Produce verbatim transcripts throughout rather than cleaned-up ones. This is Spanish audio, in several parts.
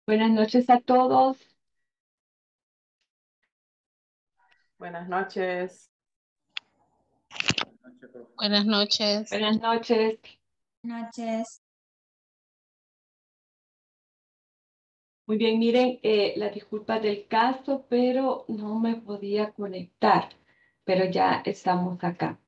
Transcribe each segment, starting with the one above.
Buenas noches a todos. Buenas noches. Buenas noches. Buenas noches. Noches. Muy bien, miren, eh, las disculpas del caso, pero no me podía conectar, pero ya estamos acá.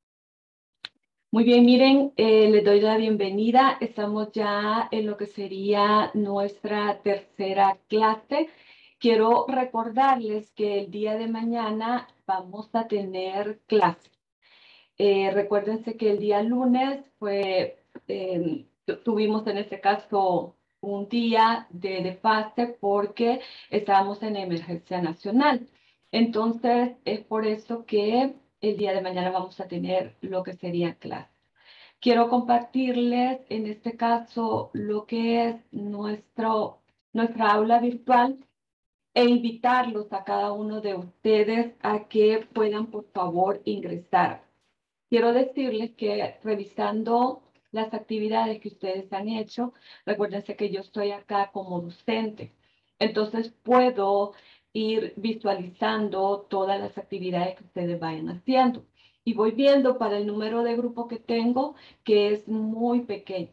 Muy bien, miren, eh, les doy la bienvenida. Estamos ya en lo que sería nuestra tercera clase. Quiero recordarles que el día de mañana vamos a tener clase. Eh, recuérdense que el día lunes fue, eh, tu- tuvimos en este caso un día de desfase porque estábamos en emergencia nacional. Entonces, es por eso que el día de mañana vamos a tener lo que sería clase. Quiero compartirles en este caso lo que es nuestro, nuestra aula virtual e invitarlos a cada uno de ustedes a que puedan, por favor, ingresar. Quiero decirles que revisando las actividades que ustedes han hecho, recuérdense que yo estoy acá como docente, entonces puedo ir visualizando todas las actividades que ustedes vayan haciendo. Y voy viendo para el número de grupo que tengo, que es muy pequeño.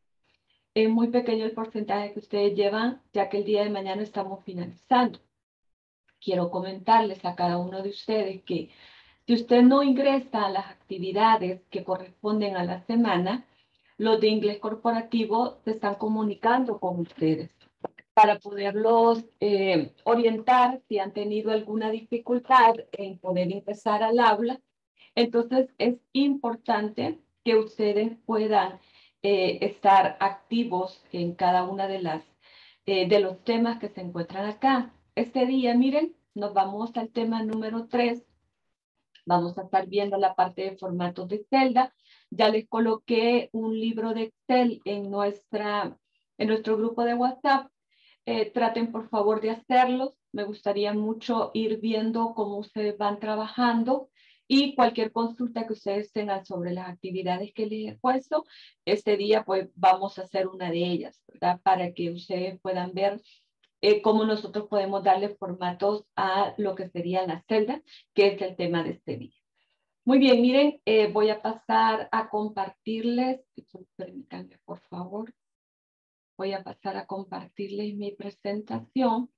Es muy pequeño el porcentaje que ustedes llevan, ya que el día de mañana estamos finalizando. Quiero comentarles a cada uno de ustedes que si usted no ingresa a las actividades que corresponden a la semana, los de inglés corporativo se están comunicando con ustedes para poderlos eh, orientar si han tenido alguna dificultad en poder ingresar al aula. Entonces, es importante que ustedes puedan eh, estar activos en cada una de las eh, de los temas que se encuentran acá. Este día, miren, nos vamos al tema número tres. Vamos a estar viendo la parte de formatos de celda. Ya les coloqué un libro de Excel en, nuestra, en nuestro grupo de WhatsApp. Eh, traten por favor de hacerlos. Me gustaría mucho ir viendo cómo ustedes van trabajando y cualquier consulta que ustedes tengan sobre las actividades que les he puesto, este día pues vamos a hacer una de ellas, ¿verdad? Para que ustedes puedan ver eh, cómo nosotros podemos darle formatos a lo que serían las celdas, que es el tema de este día. Muy bien, miren, eh, voy a pasar a compartirles, permítanme por favor, voy a pasar a compartirles mi presentación.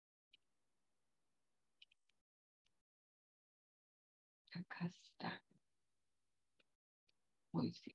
Acá está. Muy bien.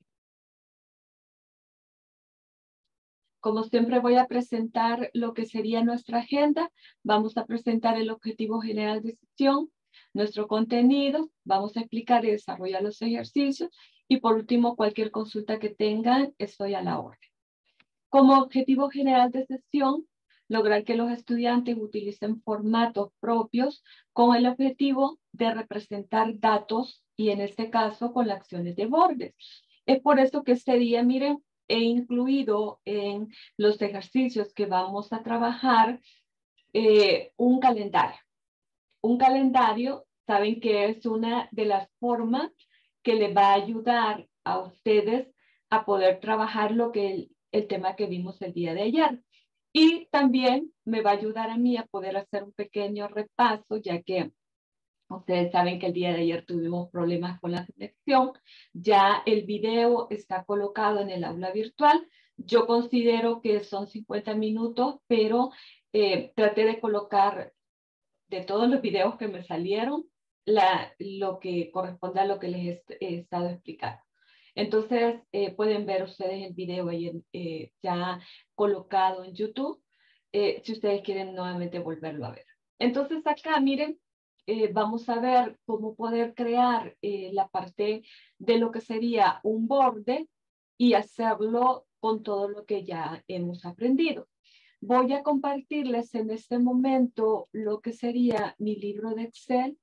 Como siempre voy a presentar lo que sería nuestra agenda. Vamos a presentar el objetivo general de sesión, nuestro contenido, vamos a explicar y desarrollar los ejercicios y por último cualquier consulta que tengan, estoy a la orden. Como objetivo general de sesión, lograr que los estudiantes utilicen formatos propios con el objetivo de representar datos y en este caso con las acciones de bordes. Es por eso que este día, miren, he incluido en los ejercicios que vamos a trabajar eh, un calendario. Un calendario, saben que es una de las formas que les va a ayudar a ustedes a poder trabajar lo que el, el tema que vimos el día de ayer. Y también me va a ayudar a mí a poder hacer un pequeño repaso, ya que ustedes saben que el día de ayer tuvimos problemas con la conexión. Ya el video está colocado en el aula virtual. Yo considero que son cincuenta minutos, pero eh, traté de colocar de todos los videos que me salieron, la, lo que corresponde a lo que les he, he estado explicando. Entonces, eh, pueden ver ustedes el video ahí en, eh, ya colocado en YouTube, eh, si ustedes quieren nuevamente volverlo a ver. Entonces, acá, miren, eh, vamos a ver cómo poder crear eh, la parte de lo que sería un borde y hacerlo con todo lo que ya hemos aprendido. Voy a compartirles en este momento lo que sería mi libro de Excel.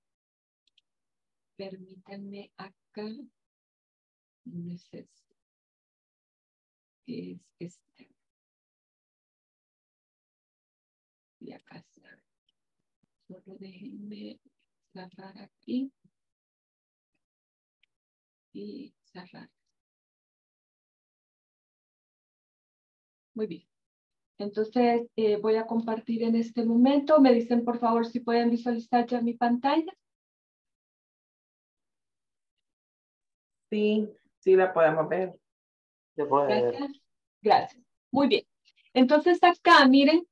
Permítanme acá. Es este. Y acá está. Solo déjenme cerrar aquí. Y cerrar. Muy bien. Entonces, eh, voy a compartir en este momento. Me dicen, por favor, si pueden visualizar ya mi pantalla. Sí, sí la podemos ver. Se puede ver. Gracias. Gracias. Muy bien. Entonces, acá, miren,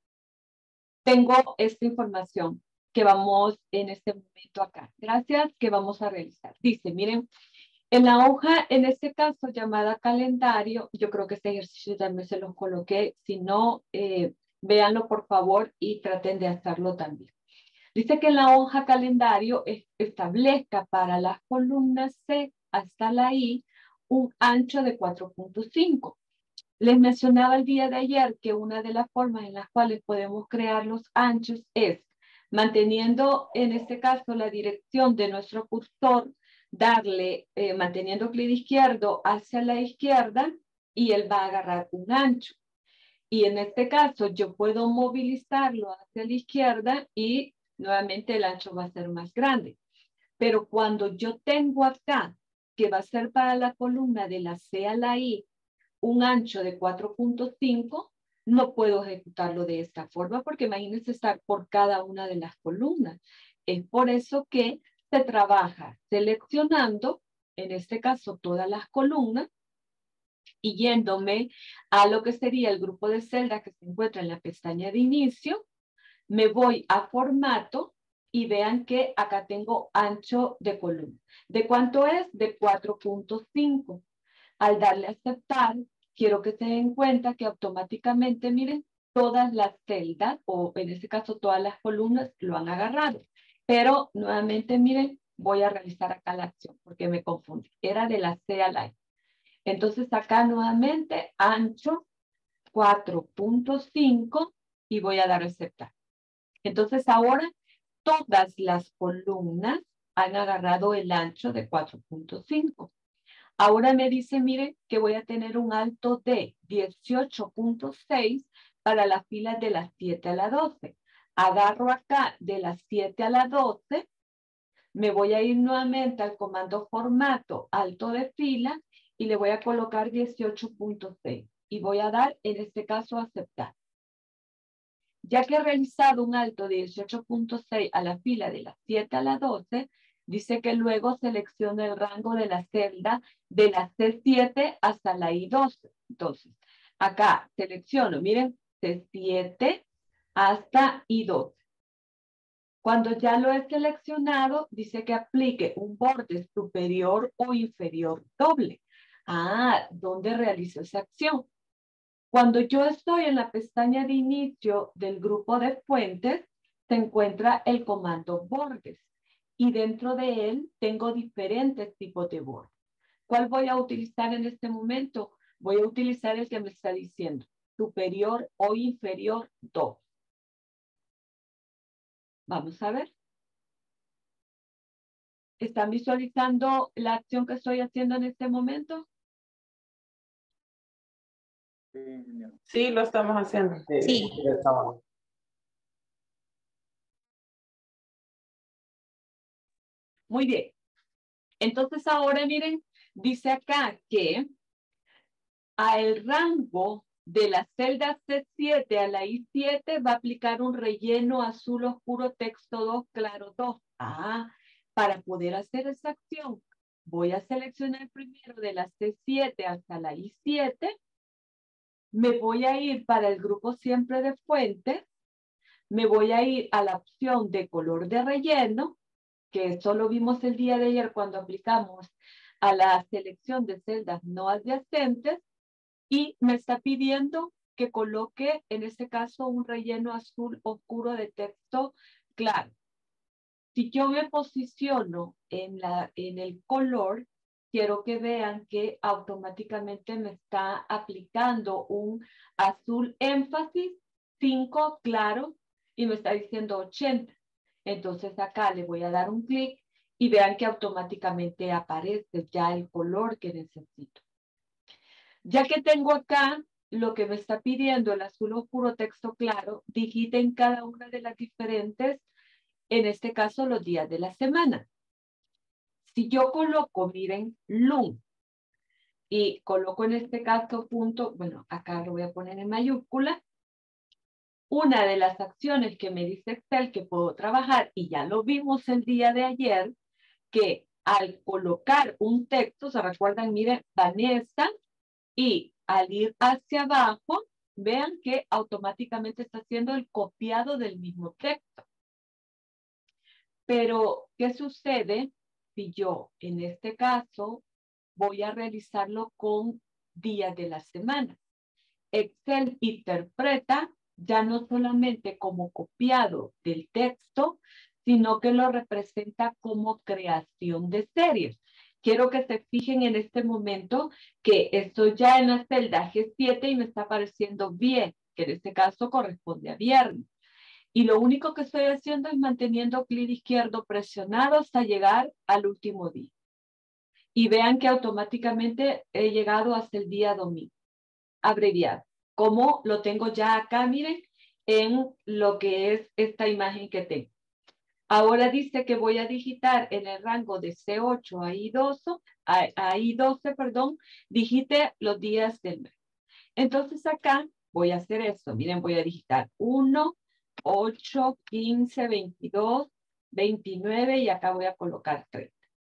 tengo esta información que vamos en este momento acá. Gracias, que vamos a realizar. Dice, miren, en la hoja, en este caso llamada calendario, yo creo que este ejercicio también se los coloqué. Si no, eh, véanlo por favor y traten de hacerlo también. Dice que en la hoja calendario es, establezca para las columnas C hasta la I un ancho de cuatro punto cinco. Les mencionaba el día de ayer que una de las formas en las cuales podemos crear los anchos es manteniendo en este caso la dirección de nuestro cursor, darle, eh, manteniendo clic izquierdo hacia la izquierda y él va a agarrar un ancho. Y en este caso yo puedo movilizarlo hacia la izquierda y nuevamente el ancho va a ser más grande. Pero cuando yo tengo acá, que va a ser para la columna de la C a la I, un ancho de cuatro punto cinco, no puedo ejecutarlo de esta forma porque imagínense estar por cada una de las columnas. Es por eso que se trabaja seleccionando, en este caso, todas las columnas y yéndome a lo que sería el grupo de celdas que se encuentra en la pestaña de inicio, me voy a formato y vean que acá tengo ancho de columna. ¿De cuánto es? De cuatro punto cinco. Al darle a aceptar, quiero que se den cuenta que automáticamente, miren, todas las celdas, o en este caso todas las columnas, lo han agarrado. Pero nuevamente, miren, voy a realizar acá la acción porque me confundí. Era de la C a la I. Entonces acá nuevamente ancho cuatro punto cinco y voy a dar a aceptar. Entonces ahora todas las columnas han agarrado el ancho de cuatro punto cinco. Ahora me dice, mire, que voy a tener un alto de dieciocho punto seis para las filas de las siete a la doce. Agarro acá de las siete a la doce, me voy a ir nuevamente al comando formato alto de fila y le voy a colocar dieciocho punto seis y voy a dar en este caso aceptar. Ya que he realizado un alto de dieciocho punto seis a la fila de las siete a la doce, dice que luego seleccione el rango de la celda de la C siete hasta la I doce. Entonces, acá selecciono, miren, C siete hasta I doce. Cuando ya lo he seleccionado, dice que aplique un borde superior o inferior doble. Ah, ¿dónde realizo esa acción? Cuando yo estoy en la pestaña de inicio del grupo de fuentes, se encuentra el comando bordes. Y dentro de él tengo diferentes tipos de bordes. ¿Cuál voy a utilizar en este momento? Voy a utilizar el que me está diciendo superior o inferior dos. Vamos a ver. ¿Están visualizando la acción que estoy haciendo en este momento? Sí, lo estamos haciendo. Sí. Muy bien. Entonces ahora miren, dice acá que al rango de la celda C siete a la I siete va a aplicar un relleno azul oscuro texto dos claro dos. Ah, para poder hacer esa acción, voy a seleccionar primero de la C siete hasta la I siete. Me voy a ir para el grupo siempre de fuentes. Me voy a ir a la opción de color de relleno, que solo vimos el día de ayer cuando aplicamos a la selección de celdas no adyacentes. Y me está pidiendo que coloque, en este caso, un relleno azul oscuro de texto claro. Si yo me posiciono en, la, en el color, quiero que vean que automáticamente me está aplicando un azul énfasis cinco claro y me está diciendo ochenta. Entonces acá le voy a dar un clic y vean que automáticamente aparece ya el color que necesito. Ya que tengo acá lo que me está pidiendo el azul oscuro texto claro, digiten cada una de las diferentes, en este caso los días de la semana. Si yo coloco, miren, lun, y coloco en este caso punto, bueno, acá lo voy a poner en mayúscula, Una de las acciones que me dice Excel que puedo trabajar, y ya lo vimos el día de ayer, que al colocar un texto, se recuerdan, miren, Vanessa, y al ir hacia abajo, vean que automáticamente está haciendo el copiado del mismo texto. Pero, ¿qué sucede si yo, en este caso, voy a realizarlo con días de la semana? Excel interpreta ya no solamente como copiado del texto, sino que lo representa como creación de series. Quiero que se fijen en este momento que estoy ya en la celda G siete y me está apareciendo bien, que en este caso corresponde a viernes. Y lo único que estoy haciendo es manteniendo clic izquierdo presionado hasta llegar al último día. Y vean que automáticamente he llegado hasta el día domingo, abreviado. Como lo tengo ya acá, miren, en lo que es esta imagen que tengo. Ahora dice que voy a digitar en el rango de C ocho a I doce, a, a I doce, perdón, digite los días del mes. Entonces acá voy a hacer esto. Miren, voy a digitar uno, ocho, quince, veintidós, veintinueve y acá voy a colocar treinta.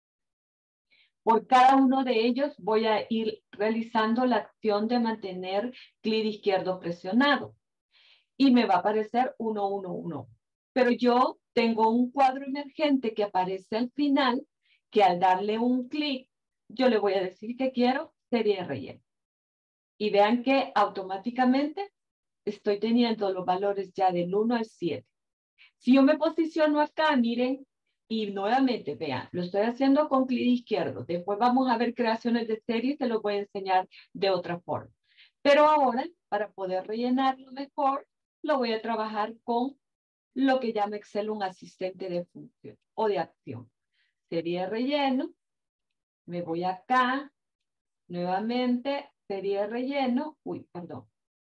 Por cada uno de ellos voy a ir realizando la acción de mantener clic izquierdo presionado. Y me va a aparecer uno, uno, uno. Pero yo tengo un cuadro emergente que aparece al final, que al darle un clic, yo le voy a decir que quiero serie de relleno. Y vean que automáticamente estoy teniendo los valores ya del uno al siete. Si yo me posiciono acá, miren, y nuevamente, vean, lo estoy haciendo con clic izquierdo. Después vamos a ver creaciones de series, se lo voy a enseñar de otra forma. Pero ahora, para poder rellenarlo mejor, lo voy a trabajar con lo que llama Excel un asistente de función o de acción. Serie de relleno, me voy acá, nuevamente, serie de relleno, uy, perdón,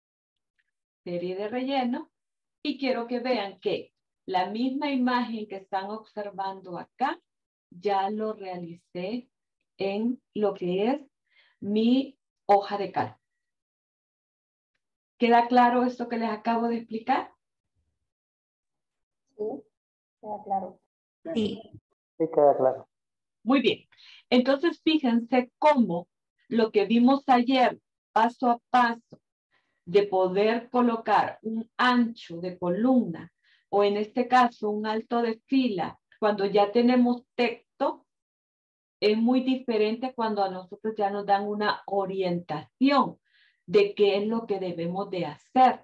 serie de relleno, y quiero que vean que la misma imagen que están observando acá, ya lo realicé en lo que es mi hoja de cálculo. ¿Queda claro esto que les acabo de explicar? Sí, queda claro. Sí. Sí, queda claro. Muy bien. Entonces, fíjense cómo lo que vimos ayer, paso a paso, de poder colocar un ancho de columna o en este caso un alto de fila, cuando ya tenemos texto, es muy diferente cuando a nosotros ya nos dan una orientación de qué es lo que debemos de hacer.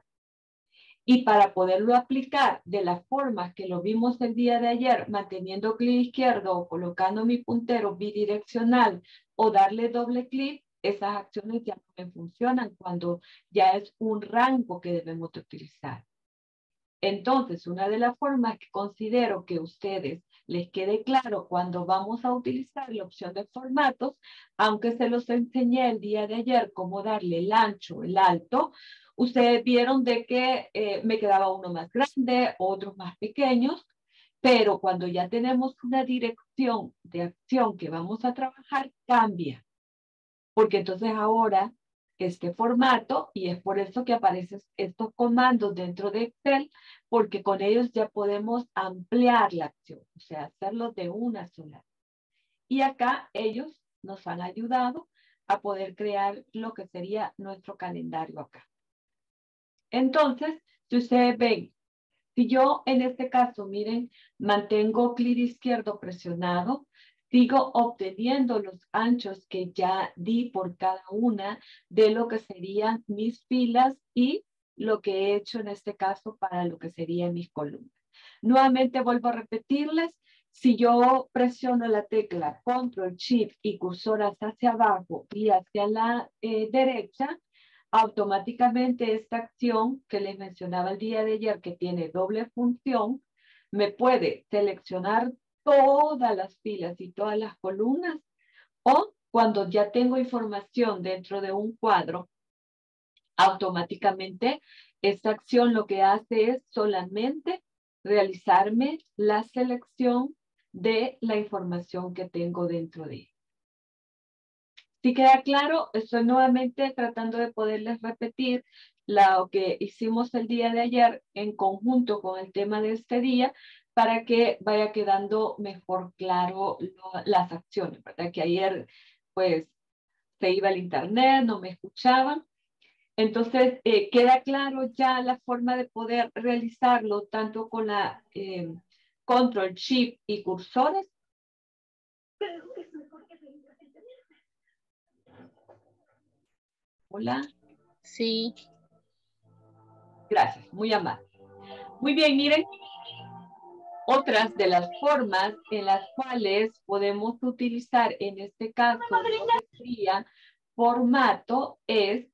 Y para poderlo aplicar de la forma que lo vimos el día de ayer, manteniendo clic izquierdo o colocando mi puntero bidireccional o darle doble clic, esas acciones ya no me funcionan cuando ya es un rango que debemos de utilizar. Entonces, una de las formas que considero que a ustedes les quede claro cuando vamos a utilizar la opción de formatos, aunque se los enseñé el día de ayer cómo darle el ancho, el alto, ustedes vieron de que eh, me quedaba uno más grande, otros más pequeños, pero cuando ya tenemos una dirección de acción que vamos a trabajar, cambia. Porque entonces ahora este formato, y es por eso que aparecen estos comandos dentro de Excel, porque con ellos ya podemos ampliar la acción, o sea, hacerlo de una sola. Y acá ellos nos han ayudado a poder crear lo que sería nuestro calendario acá. Entonces, si ustedes ven, si yo en este caso, miren, mantengo clic izquierdo presionado, sigo obteniendo los anchos que ya di por cada una de lo que serían mis filas y lo que he hecho en este caso para lo que serían mis columnas. Nuevamente vuelvo a repetirles, si yo presiono la tecla Control Shift y cursor hacia abajo y hacia la eh, derecha, automáticamente esta acción que les mencionaba el día de ayer, que tiene doble función, me puede seleccionar todas las filas y todas las columnas, o cuando ya tengo información dentro de un cuadro, automáticamente esta acción lo que hace es solamente realizarme la selección de la información que tengo dentro de él. Si queda claro, estoy nuevamente tratando de poderles repetir lo que hicimos el día de ayer en conjunto con el tema de este día para que vaya quedando mejor claro lo, las acciones, ¿verdad? Que ayer pues se iba al internet, no me escuchaban. Entonces, eh, queda claro ya la forma de poder realizarlo tanto con la eh, Control, Shift y cursores. Hola. Sí. Gracias, muy amable. Muy bien, miren. Otras de las formas en las cuales podemos utilizar en este caso lo que sería formato es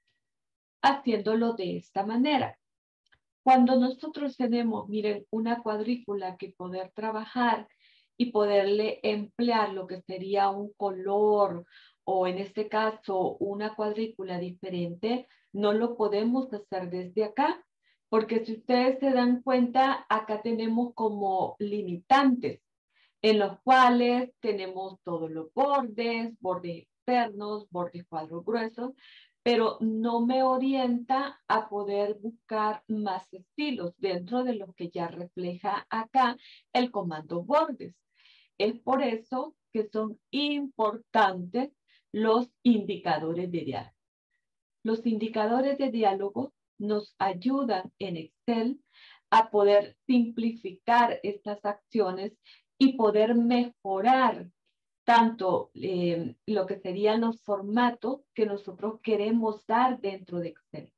haciéndolo de esta manera. Cuando nosotros tenemos, miren, una cuadrícula que poder trabajar y poderle emplear lo que sería un color o en este caso una cuadrícula diferente, no lo podemos hacer desde acá. Porque si ustedes se dan cuenta, acá tenemos como limitantes en los cuales tenemos todos los bordes, bordes externos, bordes cuadros gruesos, pero no me orienta a poder buscar más estilos dentro de lo que ya refleja acá el comando bordes. Es por eso que son importantes los indicadores de diálogo. Los indicadores de diálogo nos ayudan en Excel a poder simplificar estas acciones y poder mejorar tanto eh, lo que serían los formatos que nosotros queremos dar dentro de Excel.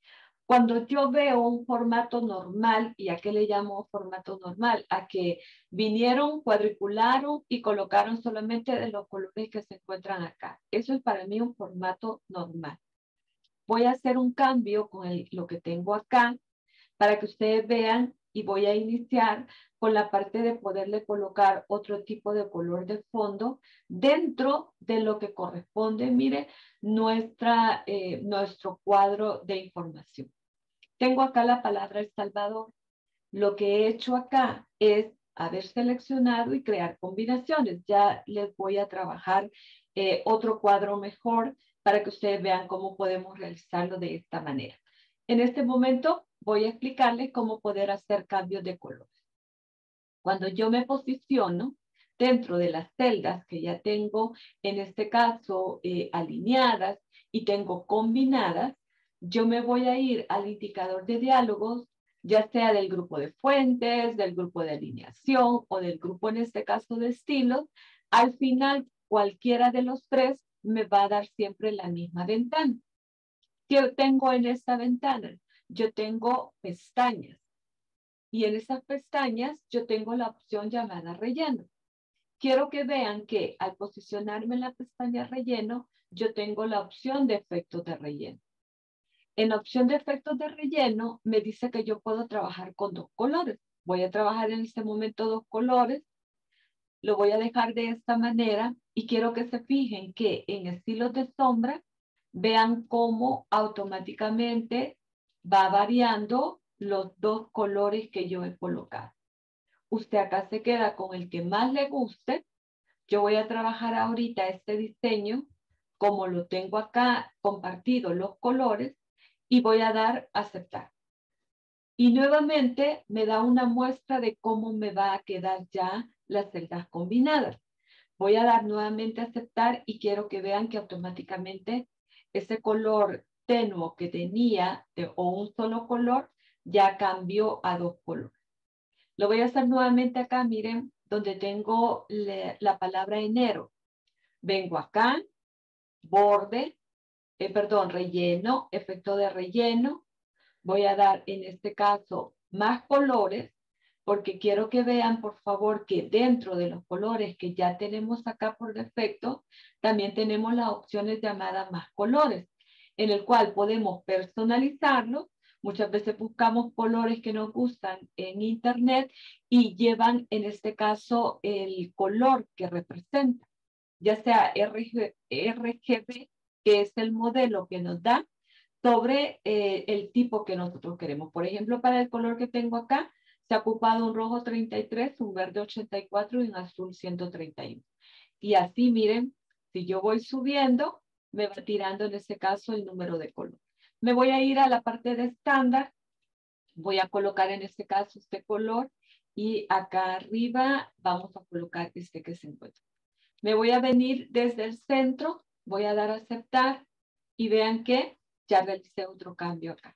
Cuando yo veo un formato normal, ¿y a qué le llamo formato normal? A que vinieron, cuadricularon y colocaron solamente de los colores que se encuentran acá. Eso es para mí un formato normal. Voy a hacer un cambio con el, lo que tengo acá para que ustedes vean y voy a iniciar con la parte de poderle colocar otro tipo de color de fondo dentro de lo que corresponde, mire, nuestra, eh, nuestro cuadro de información. Tengo acá la palabra El Salvador. Lo que he hecho acá es haber seleccionado y crear combinaciones. Ya les voy a trabajar eh, otro cuadro mejor para que ustedes vean cómo podemos realizarlo de esta manera. En este momento voy a explicarles cómo poder hacer cambios de colores. Cuando yo me posiciono dentro de las celdas que ya tengo, en este caso, eh, alineadas y tengo combinadas, yo me voy a ir al indicador de diálogos, ya sea del grupo de fuentes, del grupo de alineación o del grupo, en este caso, de estilos. Al final, cualquiera de los tres me va a dar siempre la misma ventana. ¿Qué tengo en esta ventana? Yo tengo pestañas. Y en esas pestañas yo tengo la opción llamada relleno. Quiero que vean que al posicionarme en la pestaña relleno, yo tengo la opción de efectos de relleno. En la opción de efectos de relleno me dice que yo puedo trabajar con dos colores. Voy a trabajar en este momento dos colores. Lo voy a dejar de esta manera y quiero que se fijen que en estilos de sombra vean cómo automáticamente va variando los dos colores que yo he colocado. Usted acá se queda con el que más le guste. Yo voy a trabajar ahorita este diseño como lo tengo acá compartido los colores y voy a dar aceptar. Y nuevamente me da una muestra de cómo me va a quedar ya las celdas combinadas. Voy a dar nuevamente aceptar y quiero que vean que automáticamente ese color tenue que tenía de, o un solo color ya cambió a dos colores. Lo voy a hacer nuevamente acá, miren, donde tengo le, la palabra enero. Vengo acá, borde, eh, perdón, relleno, efecto de relleno. Voy a dar en este caso más colores porque quiero que vean, por favor, que dentro de los colores que ya tenemos acá por defecto, también tenemos las opciones llamadas más colores, en el cual podemos personalizarlo. Muchas veces buscamos colores que nos gustan en internet y llevan, en este caso, el color que representa, ya sea R G B, que es el modelo que nos da, sobre eh, el tipo que nosotros queremos. Por ejemplo, para el color que tengo acá, se ha ocupado un rojo treinta y tres, un verde ochenta y cuatro y un azul ciento treinta y uno. Y así, miren, Si yo voy subiendo, me va tirando en este caso el número de color. Me voy a ir a la parte de estándar. Voy a colocar en este caso este color y acá arriba vamos a colocar este que se encuentra. Me voy a venir desde el centro, voy a dar a aceptar y vean que ya realicé otro cambio acá.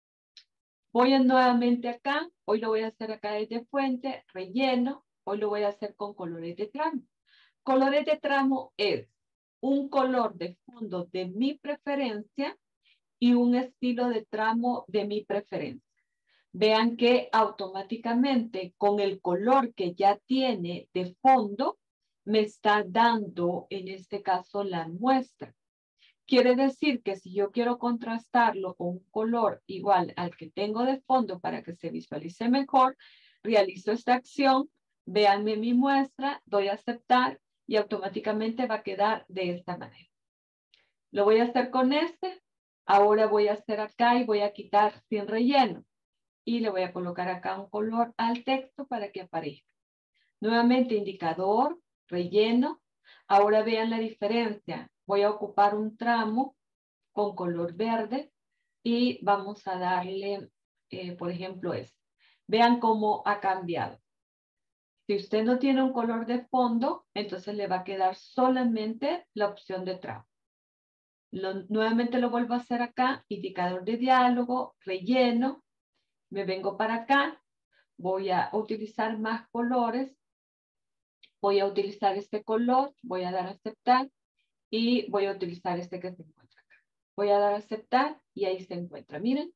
Voy a nuevamente acá, hoy lo voy a hacer acá desde fuente, relleno, hoy lo voy a hacer con colores de tramo. Colores de tramo es un color de fondo de mi preferencia y un estilo de tramo de mi preferencia. Vean que automáticamente con el color que ya tiene de fondo me está dando en este caso la muestra. Quiere decir que si yo quiero contrastarlo con un color igual al que tengo de fondo para que se visualice mejor, realizo esta acción, véanme mi muestra, doy a aceptar y automáticamente va a quedar de esta manera. Lo voy a hacer con este, ahora voy a hacer acá y voy a quitar sin relleno y le voy a colocar acá un color al texto para que aparezca. Nuevamente indicador, relleno, ahora vean la diferencia. Voy a ocupar un tramo con color verde y vamos a darle, eh, por ejemplo, este. Vean cómo ha cambiado. Si usted no tiene un color de fondo, entonces le va a quedar solamente la opción de tramo. Lo, nuevamente lo vuelvo a hacer acá, indicador de diálogo, relleno. Me vengo para acá, voy a utilizar más colores. Voy a utilizar este color, voy a dar a aceptar y voy a utilizar este que se encuentra acá. Voy a dar a aceptar y ahí se encuentra. Miren.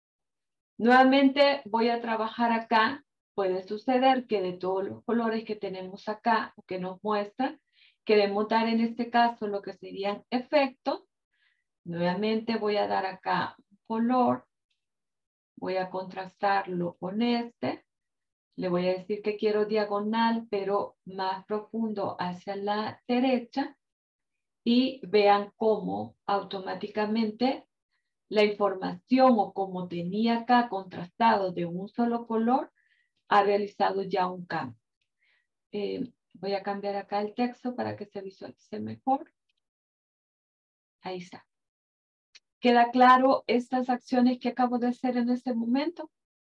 Nuevamente voy a trabajar acá. Puede suceder que de todos los colores que tenemos acá o que nos muestra, queremos dar en este caso lo que serían efectos. Nuevamente voy a dar acá un color. Voy a contrastarlo con este. Le voy a decir que quiero diagonal, pero más profundo hacia la derecha. Y vean cómo automáticamente la información o como tenía acá contrastado de un solo color, ha realizado ya un cambio. Eh, voy a cambiar acá el texto para que se visualice mejor. Ahí está. ¿Queda claro estas acciones que acabo de hacer en este momento?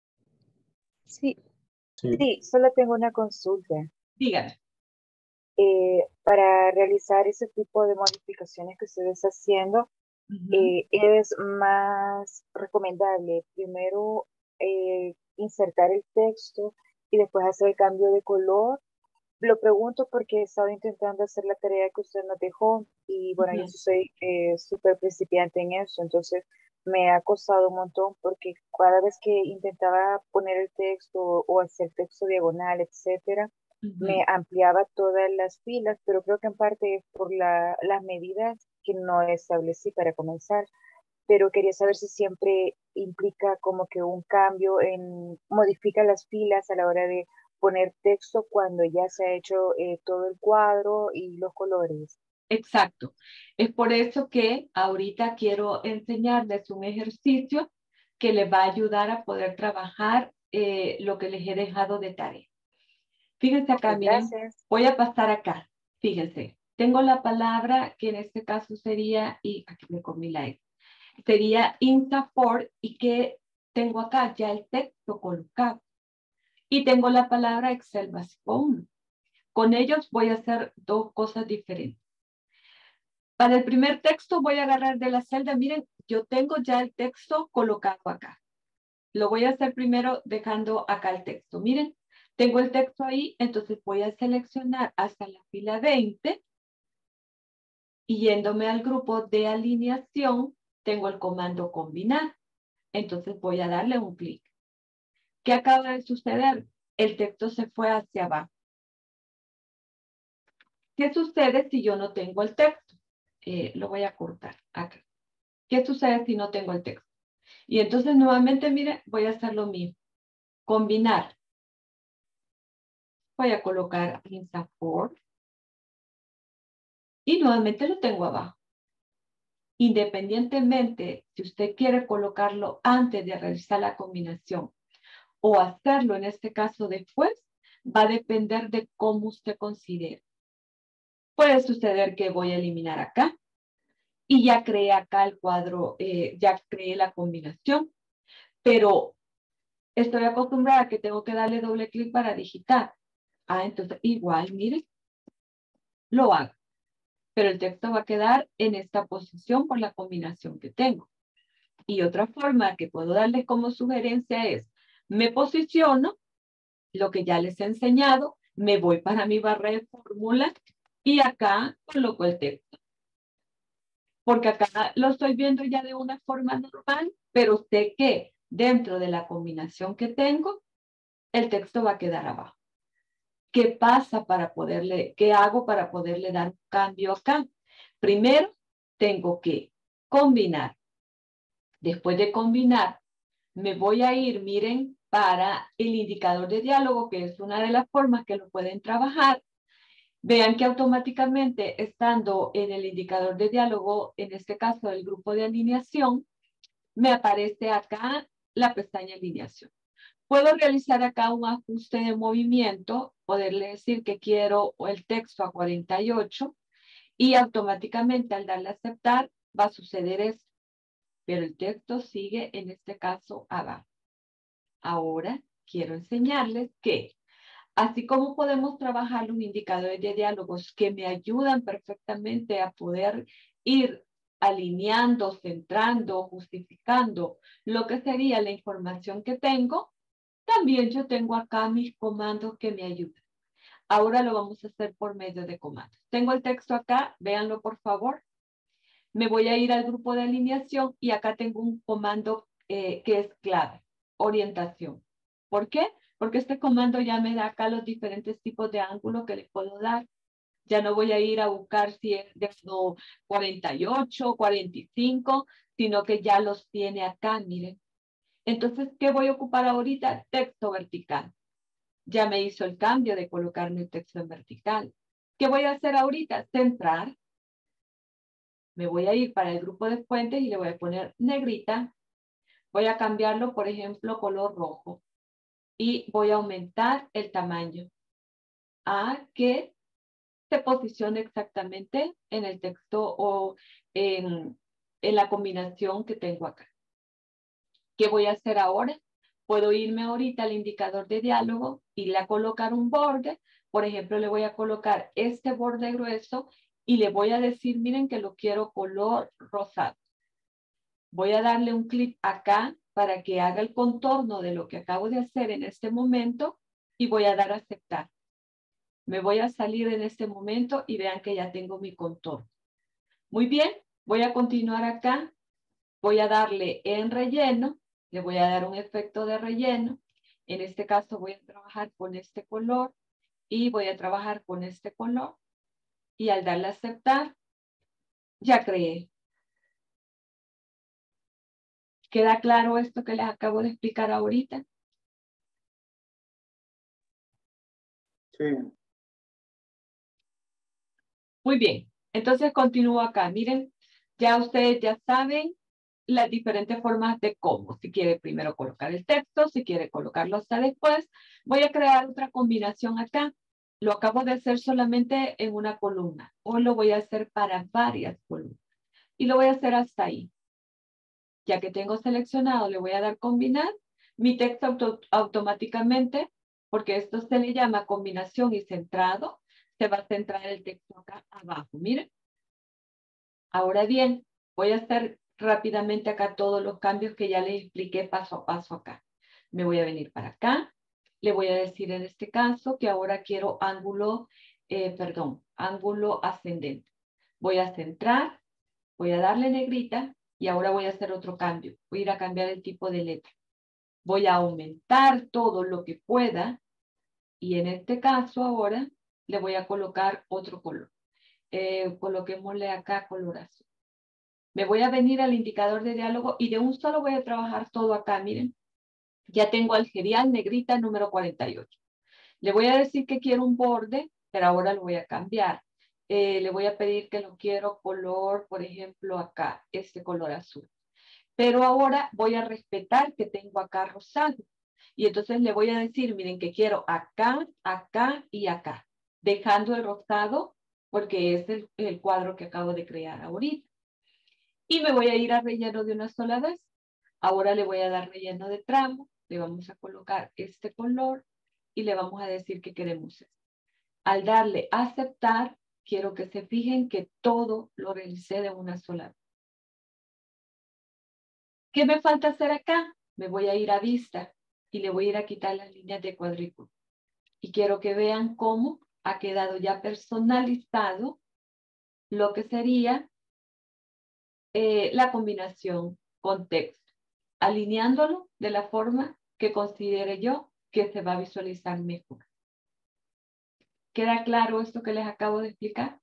Sí, Sí. sí, solo tengo una consulta. Díganme. Eh, para realizar ese tipo de modificaciones que usted está haciendo, Uh-huh. eh, es más recomendable primero eh, insertar el texto y después hacer el cambio de color. Lo pregunto porque he estado intentando hacer la tarea que usted nos dejó y bueno, Uh-huh. yo soy eh, súper principiante en eso, entonces me ha costado un montón porque cada vez que intentaba poner el texto o hacer texto diagonal, etcétera, Uh-huh. me ampliaba todas las filas, pero creo que en parte es por la, las medidas que no establecí para comenzar, pero quería saber si siempre implica como que un cambio en, modifica las filas a la hora de poner texto cuando ya se ha hecho eh, todo el cuadro y los colores. Exacto. Es por eso que ahorita quiero enseñarles un ejercicio que les va a ayudar a poder trabajar eh, lo que les he dejado de tarea. Fíjense acá, miren, Gracias. voy a pasar acá. Fíjense, tengo la palabra que en este caso sería, y aquí me comí la X, sería INSAFORP y que tengo acá ya el texto colocado. Y tengo la palabra Excel básico uno. Con ellos voy a hacer dos cosas diferentes. Para el primer texto voy a agarrar de la celda. Miren, yo tengo ya el texto colocado acá. Lo voy a hacer primero dejando acá el texto. Miren, tengo el texto ahí, entonces voy a seleccionar hasta la fila veinte y yéndome al grupo de alineación, tengo el comando combinar. Entonces voy a darle un clic. ¿Qué acaba de suceder? El texto se fue hacia abajo. ¿Qué sucede si yo no tengo el texto? Eh, lo voy a cortar acá. ¿Qué sucede si no tengo el texto? Y entonces nuevamente, mire, voy a hacer lo mismo. Combinar. Voy a colocar INSAFORP. Y nuevamente lo tengo abajo. Independientemente, si usted quiere colocarlo antes de realizar la combinación o hacerlo en este caso después, va a depender de cómo usted considere. Puede suceder que voy a eliminar acá y ya creé acá el cuadro, eh, ya creé la combinación, pero estoy acostumbrada a que tengo que darle doble clic para digitar. Ah, entonces igual, miren, lo hago, pero el texto va a quedar en esta posición por la combinación que tengo. Y otra forma que puedo darles como sugerencia es, me posiciono, lo que ya les he enseñado, me voy para mi barra de fórmulas y acá coloco el texto. Porque acá lo estoy viendo ya de una forma normal, pero sé que dentro de la combinación que tengo, el texto va a quedar abajo. ¿Qué pasa para poderle, qué hago para poderle dar un cambio acá? Primero, tengo que combinar. Después de combinar, me voy a ir, miren, para el indicador de diálogo, que es una de las formas que lo pueden trabajar. Vean que automáticamente, estando en el indicador de diálogo, en este caso el grupo de alineación, me aparece acá la pestaña alineación. Puedo realizar acá un ajuste de movimiento, poderle decir que quiero el texto a cuarenta y ocho y automáticamente al darle a aceptar va a suceder esto. Pero el texto sigue en este caso abajo. Ahora quiero enseñarles que así como podemos trabajar los indicadores de diálogos que me ayudan perfectamente a poder ir alineando, centrando, justificando lo que sería la información que tengo, también yo tengo acá mis comandos que me ayudan. Ahora lo vamos a hacer por medio de comandos. Tengo el texto acá, véanlo por favor. Me voy a ir al grupo de alineación y acá tengo un comando eh, que es clave, orientación. ¿Por qué? Porque este comando ya me da acá los diferentes tipos de ángulos que le puedo dar. Ya no voy a ir a buscar si es de cuarenta y ocho, cuarenta y cinco, sino que ya los tiene acá, miren. Entonces, ¿qué voy a ocupar ahorita? Texto vertical. Ya me hizo el cambio de colocarme el texto en vertical. ¿Qué voy a hacer ahorita? Centrar. Me voy a ir para el grupo de fuentes y le voy a poner negrita. Voy a cambiarlo, por ejemplo, color rojo. Y voy a aumentar el tamaño a que se posicione exactamente en el texto o en, en la combinación que tengo acá. ¿Qué voy a hacer ahora? Puedo irme ahorita al indicador de diálogo y le a colocar un borde. Por ejemplo, le voy a colocar este borde grueso y le voy a decir, miren que lo quiero color rosado. Voy a darle un clic acá para que haga el contorno de lo que acabo de hacer en este momento y voy a dar a aceptar. Me voy a salir en este momento y vean que ya tengo mi contorno. Muy bien, voy a continuar acá. Voy a darle en relleno. Le voy a dar un efecto de relleno. En este caso voy a trabajar con este color y voy a trabajar con este color. Y al darle a aceptar, ya creé. ¿Queda claro esto que les acabo de explicar ahorita? Sí. Muy bien. Entonces continúo acá. Miren, ya ustedes ya saben las diferentes formas de cómo. Si quiere primero colocar el texto, si quiere colocarlo hasta después. Voy a crear otra combinación acá. Lo acabo de hacer solamente en una columna. O lo voy a hacer para varias columnas. Y lo voy a hacer hasta ahí. Ya que tengo seleccionado, le voy a dar combinar. Mi texto auto automáticamente, porque esto se le llama combinación y centrado, se va a centrar el texto acá abajo. Miren. Ahora bien, voy a hacer rápidamente acá todos los cambios que ya les expliqué paso a paso acá. Me voy a venir para acá. Le voy a decir en este caso que ahora quiero ángulo, eh, perdón, ángulo ascendente. Voy a centrar, voy a darle negrita y ahora voy a hacer otro cambio. Voy a ir a cambiar el tipo de letra. Voy a aumentar todo lo que pueda y en este caso ahora le voy a colocar otro color. Eh, coloquémosle acá color azul. Me voy a venir al indicador de diálogo y de un solo voy a trabajar todo acá, miren. Ya tengo algerial negrita número cuarenta y ocho. Le voy a decir que quiero un borde, pero ahora lo voy a cambiar. Eh, le voy a pedir que lo quiero color, por ejemplo, acá, este color azul. Pero ahora voy a respetar que tengo acá rosado. Y entonces le voy a decir, miren que quiero acá, acá y acá. Dejando el rosado porque es el, el cuadro que acabo de crear ahorita. Y me voy a ir a relleno de una sola vez. Ahora le voy a dar relleno de tramo, le vamos a colocar este color y le vamos a decir que queremos esto. Al darle a aceptar, quiero que se fijen que todo lo realicé de una sola vez. ¿Qué me falta hacer acá? Me voy a ir a vista y le voy a ir a quitar las líneas de cuadrícula. Y quiero que vean cómo ha quedado ya personalizado lo que sería eh, la combinación con texto, alineándolo de la forma que considere yo que se va a visualizar mejor. ¿Queda claro esto que les acabo de explicar?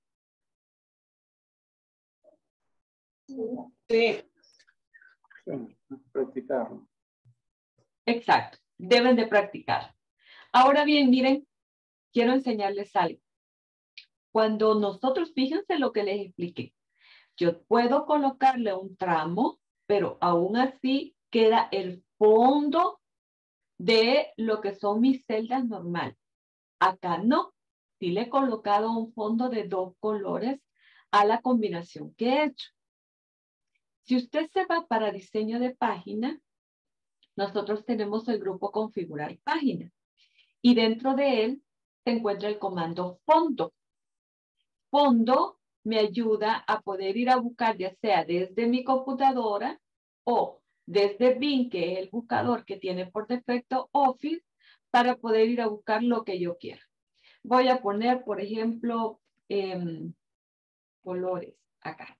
Sí. Sí, practicarlo. Exacto, deben de practicar. Ahora bien, miren, quiero enseñarles algo. Cuando nosotros, fíjense lo que les expliqué. Yo puedo colocarle un tramo, pero aún así queda el fondo de lo que son mis celdas normales. Acá no. Sí le he colocado un fondo de dos colores a la combinación que he hecho. Si usted se va para diseño de página, nosotros tenemos el grupo configurar página. Y dentro de él se encuentra el comando fondo. Fondo me ayuda a poder ir a buscar ya sea desde mi computadora o desde Bing, que es el buscador que tiene por defecto Office, para poder ir a buscar lo que yo quiera. Voy a poner, por ejemplo, eh, colores acá.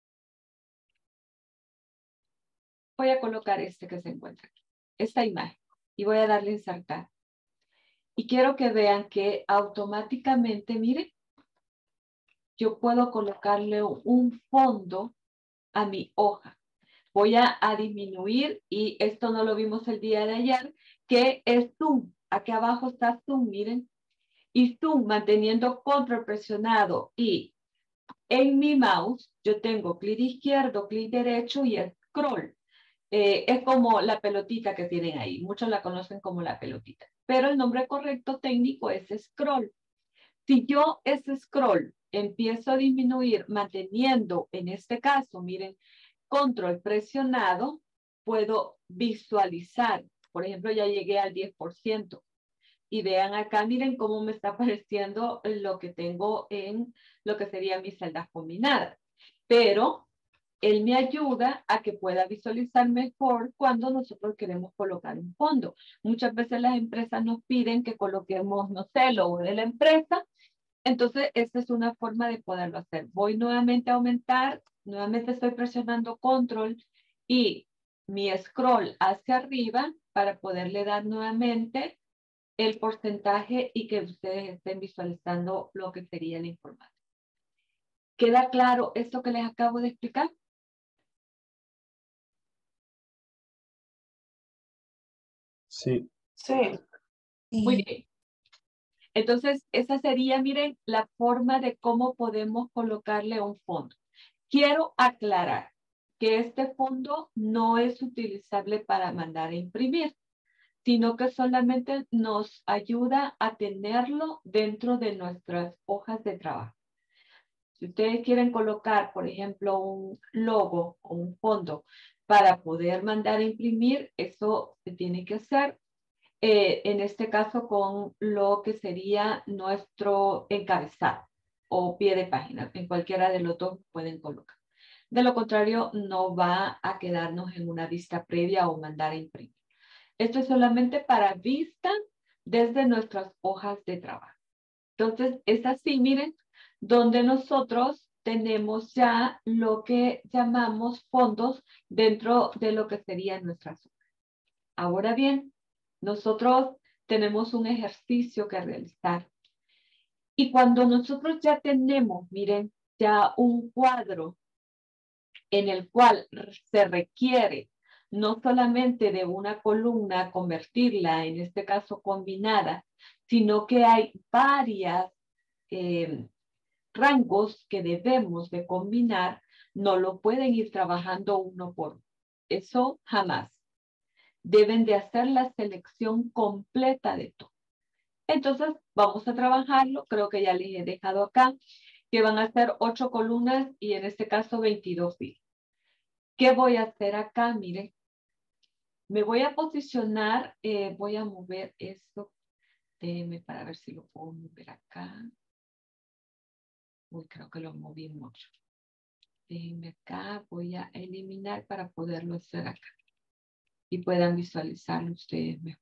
Voy a colocar este que se encuentra aquí, esta imagen, y voy a darle insertar. Y quiero que vean que automáticamente, miren, yo puedo colocarle un fondo a mi hoja. Voy a, a disminuir, y esto no lo vimos el día de ayer, que es zoom. Aquí abajo está zoom, miren. Y zoom manteniendo control presionado y en mi mouse yo tengo clic izquierdo, clic derecho y scroll. Eh, es como la pelotita que tienen ahí. Muchos la conocen como la pelotita. Pero el nombre correcto técnico es scroll. Si yo ese scroll empiezo a disminuir manteniendo, en este caso, miren, control presionado, puedo visualizar. Por ejemplo, ya llegué al diez por ciento. Y vean acá, miren cómo me está apareciendo lo que tengo en lo que serían mis celdas combinadas. Pero él me ayuda a que pueda visualizar mejor cuando nosotros queremos colocar un fondo. Muchas veces las empresas nos piden que coloquemos, no sé, el logo de la empresa. Entonces, esta es una forma de poderlo hacer. Voy nuevamente a aumentar, nuevamente estoy presionando control y mi scroll hacia arriba para poderle dar nuevamente el porcentaje y que ustedes estén visualizando lo que sería la información. ¿Queda claro esto que les acabo de explicar? Sí. Sí. Muy bien. Entonces, esa sería, miren, la forma de cómo podemos colocarle un fondo. Quiero aclarar que este fondo no es utilizable para mandar a imprimir, sino que solamente nos ayuda a tenerlo dentro de nuestras hojas de trabajo. Si ustedes quieren colocar, por ejemplo, un logo o un fondo para poder mandar a imprimir, eso se tiene que hacer. Eh, en este caso con lo que sería nuestro encabezado o pie de página. En cualquiera de los dos pueden colocar. De lo contrario, no va a quedarnos en una vista previa o mandar a imprimir. Esto es solamente para vista desde nuestras hojas de trabajo. Entonces, es así, miren, donde nosotros tenemos ya lo que llamamos fondos dentro de lo que serían nuestras hojas. Ahora bien, nosotros tenemos un ejercicio que realizar. Y cuando nosotros ya tenemos, miren, ya un cuadro en el cual se requiere no solamente de una columna, convertirla, en este caso combinada, sino que hay varias eh, rangos que debemos de combinar, no lo pueden ir trabajando uno por uno. Eso jamás. Deben de hacer la selección completa de todo. Entonces, vamos a trabajarlo. Creo que ya les he dejado acá que van a ser ocho columnas y en este caso veintidós filas. ¿Qué voy a hacer acá? Miren, me voy a posicionar, eh, voy a mover esto. Déjenme para ver si lo puedo mover acá. Uy, creo que lo moví mucho. Déjenme acá, voy a eliminar para poderlo hacer acá. Y puedan visualizarlo ustedes mejor.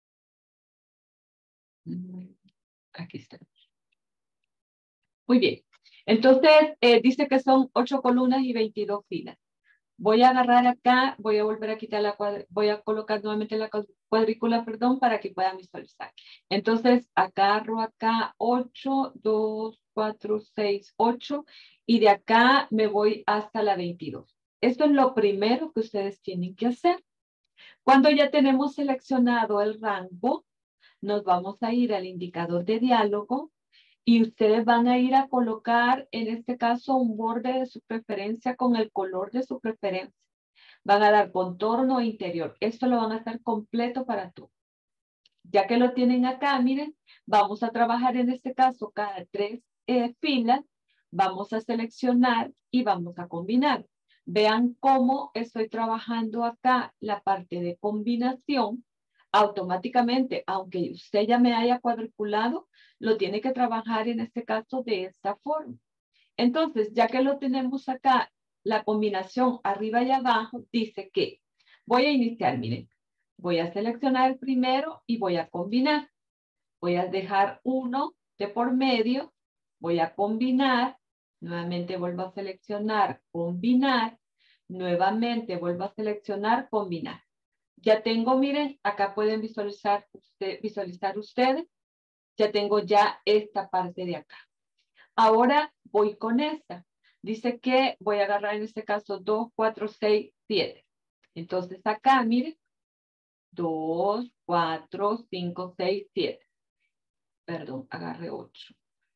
Aquí está. Muy bien. Entonces, eh, dice que son ocho columnas y veintidós filas. Voy a agarrar acá, voy a volver a quitar la cuadrícula, voy a colocar nuevamente la cuadrícula, perdón, para que puedan visualizar. Entonces, agarro acá ocho, dos, cuatro, seis, ocho, y de acá me voy hasta la veintidós. Esto es lo primero que ustedes tienen que hacer. Cuando ya tenemos seleccionado el rango, nos vamos a ir al indicador de diálogo y ustedes van a ir a colocar, en este caso, un borde de su preferencia con el color de su preferencia. Van a dar contorno interior. Esto lo van a hacer completo para todo. Ya que lo tienen acá, miren, vamos a trabajar en este caso cada tres eh, filas. Vamos a seleccionar y vamos a combinar. Vean cómo estoy trabajando acá la parte de combinación. Automáticamente, aunque usted ya me haya cuadriculado, lo tiene que trabajar en este caso de esta forma. Entonces, ya que lo tenemos acá, la combinación arriba y abajo dice que voy a iniciar, miren, voy a seleccionar el primero y voy a combinar. Voy a dejar uno de por medio, voy a combinar, nuevamente vuelvo a seleccionar, combinar, nuevamente vuelvo a seleccionar, combinar. Ya tengo, miren, acá pueden visualizar, usted, visualizar ustedes, ya tengo ya esta parte de acá. Ahora voy con esta. Dice que voy a agarrar en este caso dos, cuatro, seis, siete. Entonces acá, miren, dos, cuatro, cinco, seis, siete. Perdón, agarré ocho.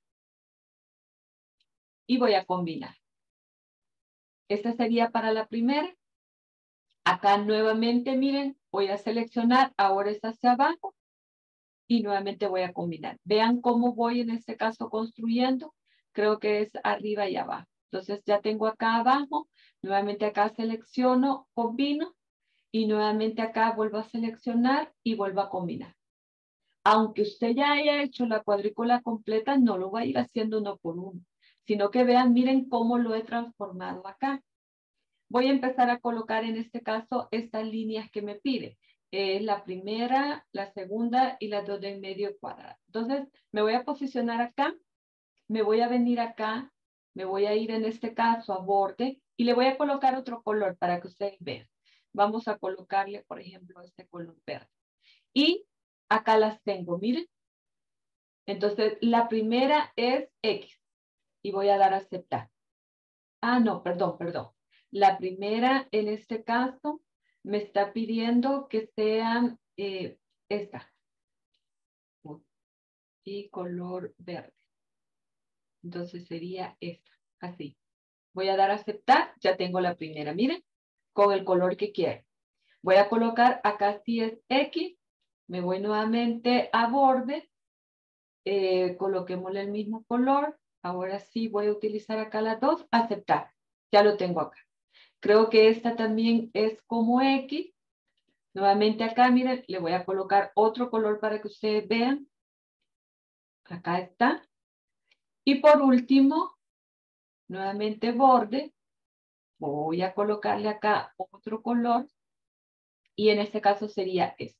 Y voy a combinar. Esta sería para la primera. Acá nuevamente, miren, voy a seleccionar, ahora es hacia abajo. Y nuevamente voy a combinar. Vean cómo voy en este caso construyendo. Creo que es arriba y abajo. Entonces ya tengo acá abajo. Nuevamente acá selecciono, combino. Y nuevamente acá vuelvo a seleccionar y vuelvo a combinar. Aunque usted ya haya hecho la cuadrícula completa, no lo va a ir haciendo uno por uno. Sino que vean, miren cómo lo he transformado acá. Voy a empezar a colocar en este caso estas líneas que me pide. Eh, la primera, la segunda y las dos de en medio cuadrado. Entonces, me voy a posicionar acá, me voy a venir acá, me voy a ir en este caso a borde y le voy a colocar otro color para que ustedes vean. Vamos a colocarle, por ejemplo, este color verde. Y acá las tengo, miren. Entonces, la primera es X y voy a dar a aceptar. Ah, no, perdón, perdón. La primera, en este caso, me está pidiendo que sean eh, esta. Y color verde. Entonces sería esta, así. Voy a dar a aceptar, ya tengo la primera, miren, con el color que quiero. Voy a colocar acá si es X, me voy nuevamente a borde, eh, coloquémosle el mismo color. Ahora sí voy a utilizar acá las dos, aceptar. Ya lo tengo acá. Creo que esta también es como X. Nuevamente acá, miren, le voy a colocar otro color para que ustedes vean. Acá está. Y por último, nuevamente borde. Voy a colocarle acá otro color. Y en este caso sería este.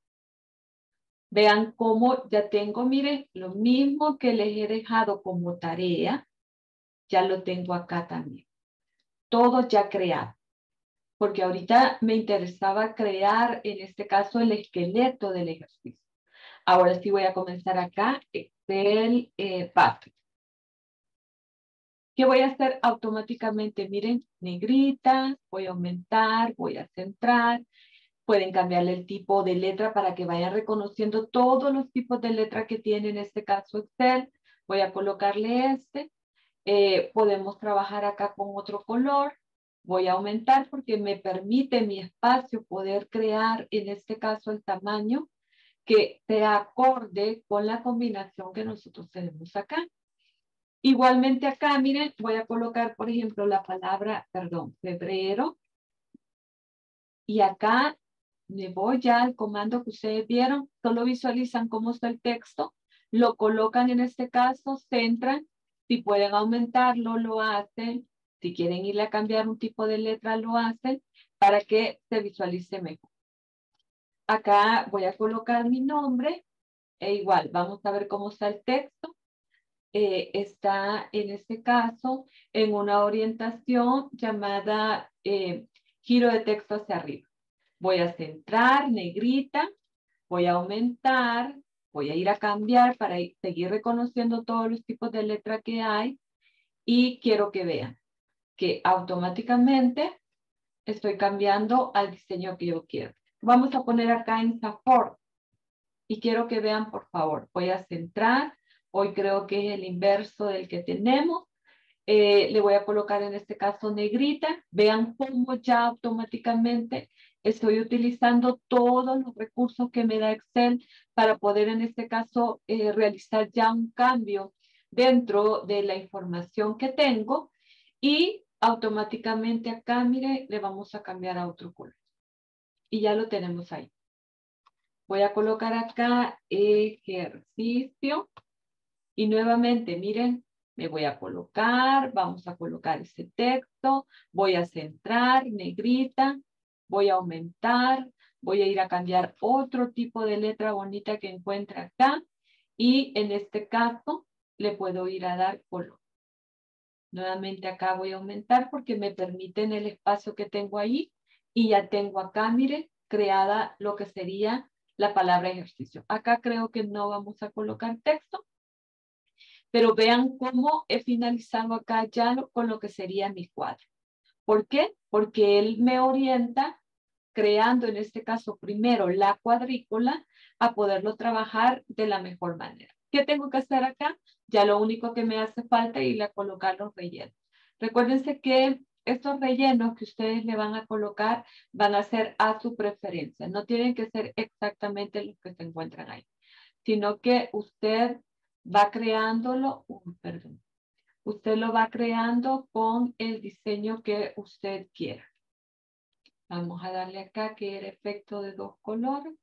Vean cómo ya tengo, miren, lo mismo que les he dejado como tarea. Ya lo tengo acá también. Todo ya creado. Porque ahorita me interesaba crear, en este caso, el esqueleto del ejercicio. Ahora sí voy a comenzar acá, Excel eh, Basic. ¿Qué voy a hacer automáticamente? Miren, negrita, voy a aumentar, voy a centrar. Pueden cambiarle el tipo de letra para que vayan reconociendo todos los tipos de letra que tiene en este caso Excel. Voy a colocarle este. Eh, podemos trabajar acá con otro color. Voy a aumentar porque me permite mi espacio poder crear en este caso el tamaño que sea acorde con la combinación que nosotros tenemos acá. Igualmente acá, miren, voy a colocar, por ejemplo, la palabra, perdón, febrero. Y acá me voy ya al comando que ustedes vieron. Solo visualizan cómo está el texto. Lo colocan en este caso, centran. Si pueden aumentarlo, lo hacen. Si quieren irle a cambiar un tipo de letra, lo hacen para que se visualice mejor. Acá voy a colocar mi nombre. E igual, vamos a ver cómo está el texto. Eh, está en este caso en una orientación llamada eh, giro de texto hacia arriba. Voy a centrar, negrita, voy a aumentar, voy a ir a cambiar para ir, seguir reconociendo todos los tipos de letra que hay y quiero que vean que automáticamente estoy cambiando al diseño que yo quiero. Vamos a poner acá en Support y quiero que vean, por favor, voy a centrar. Hoy creo que es el inverso del que tenemos. Eh, le voy a colocar en este caso negrita. Vean cómo ya automáticamente estoy utilizando todos los recursos que me da Excel para poder en este caso eh, realizar ya un cambio dentro de la información que tengo y automáticamente acá, mire, le vamos a cambiar a otro color. Y ya lo tenemos ahí. Voy a colocar acá ejercicio. Y nuevamente, miren, me voy a colocar, vamos a colocar ese texto, voy a centrar, negrita, voy a aumentar, voy a ir a cambiar otro tipo de letra bonita que encuentre acá y en este caso le puedo ir a dar color. Nuevamente acá voy a aumentar porque me permiten el espacio que tengo ahí y ya tengo acá, miren, creada lo que sería la palabra ejercicio. Acá creo que no vamos a colocar texto. Pero vean cómo he finalizado acá ya lo, con lo que sería mi cuadro. ¿Por qué? Porque él me orienta creando en este caso primero la cuadrícula a poderlo trabajar de la mejor manera. ¿Qué tengo que hacer acá? Ya lo único que me hace falta es ir a colocar los rellenos. Recuérdense que estos rellenos que ustedes le van a colocar van a ser a su preferencia. No tienen que ser exactamente los que se encuentran ahí, sino que usted va creándolo, uh, perdón, usted lo va creando con el diseño que usted quiera. Vamos a darle acá que el efecto de dos colores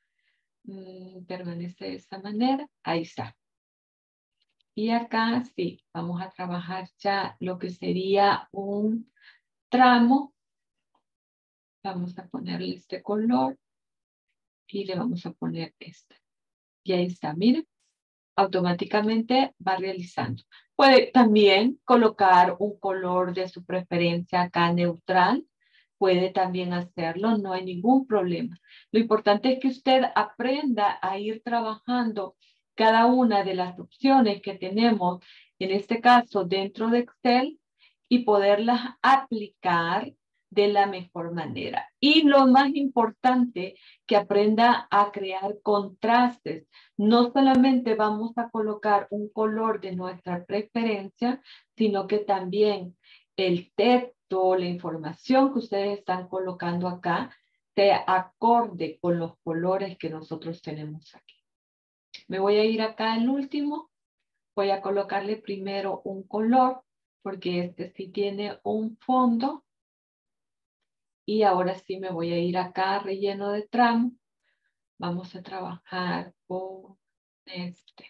mm, permanece de esta manera. Ahí está. Y acá sí, vamos a trabajar ya lo que sería un tramo. Vamos a ponerle este color y le vamos a poner este. Y ahí está, miren. Automáticamente va realizando. Puede también colocar un color de su preferencia acá neutral. Puede también hacerlo, no hay ningún problema. Lo importante es que usted aprenda a ir trabajando cada una de las opciones que tenemos, en este caso dentro de Excel, y poderlas aplicar de la mejor manera. Y lo más importante, que aprenda a crear contrastes. No solamente vamos a colocar un color de nuestra preferencia, sino que también el texto, la información que ustedes están colocando acá, se acorde con los colores que nosotros tenemos aquí. Me voy a ir acá al último. Voy a colocarle primero un color, porque este sí tiene un fondo. Y ahora sí me voy a ir acá, relleno de tramo. Vamos a trabajar con este.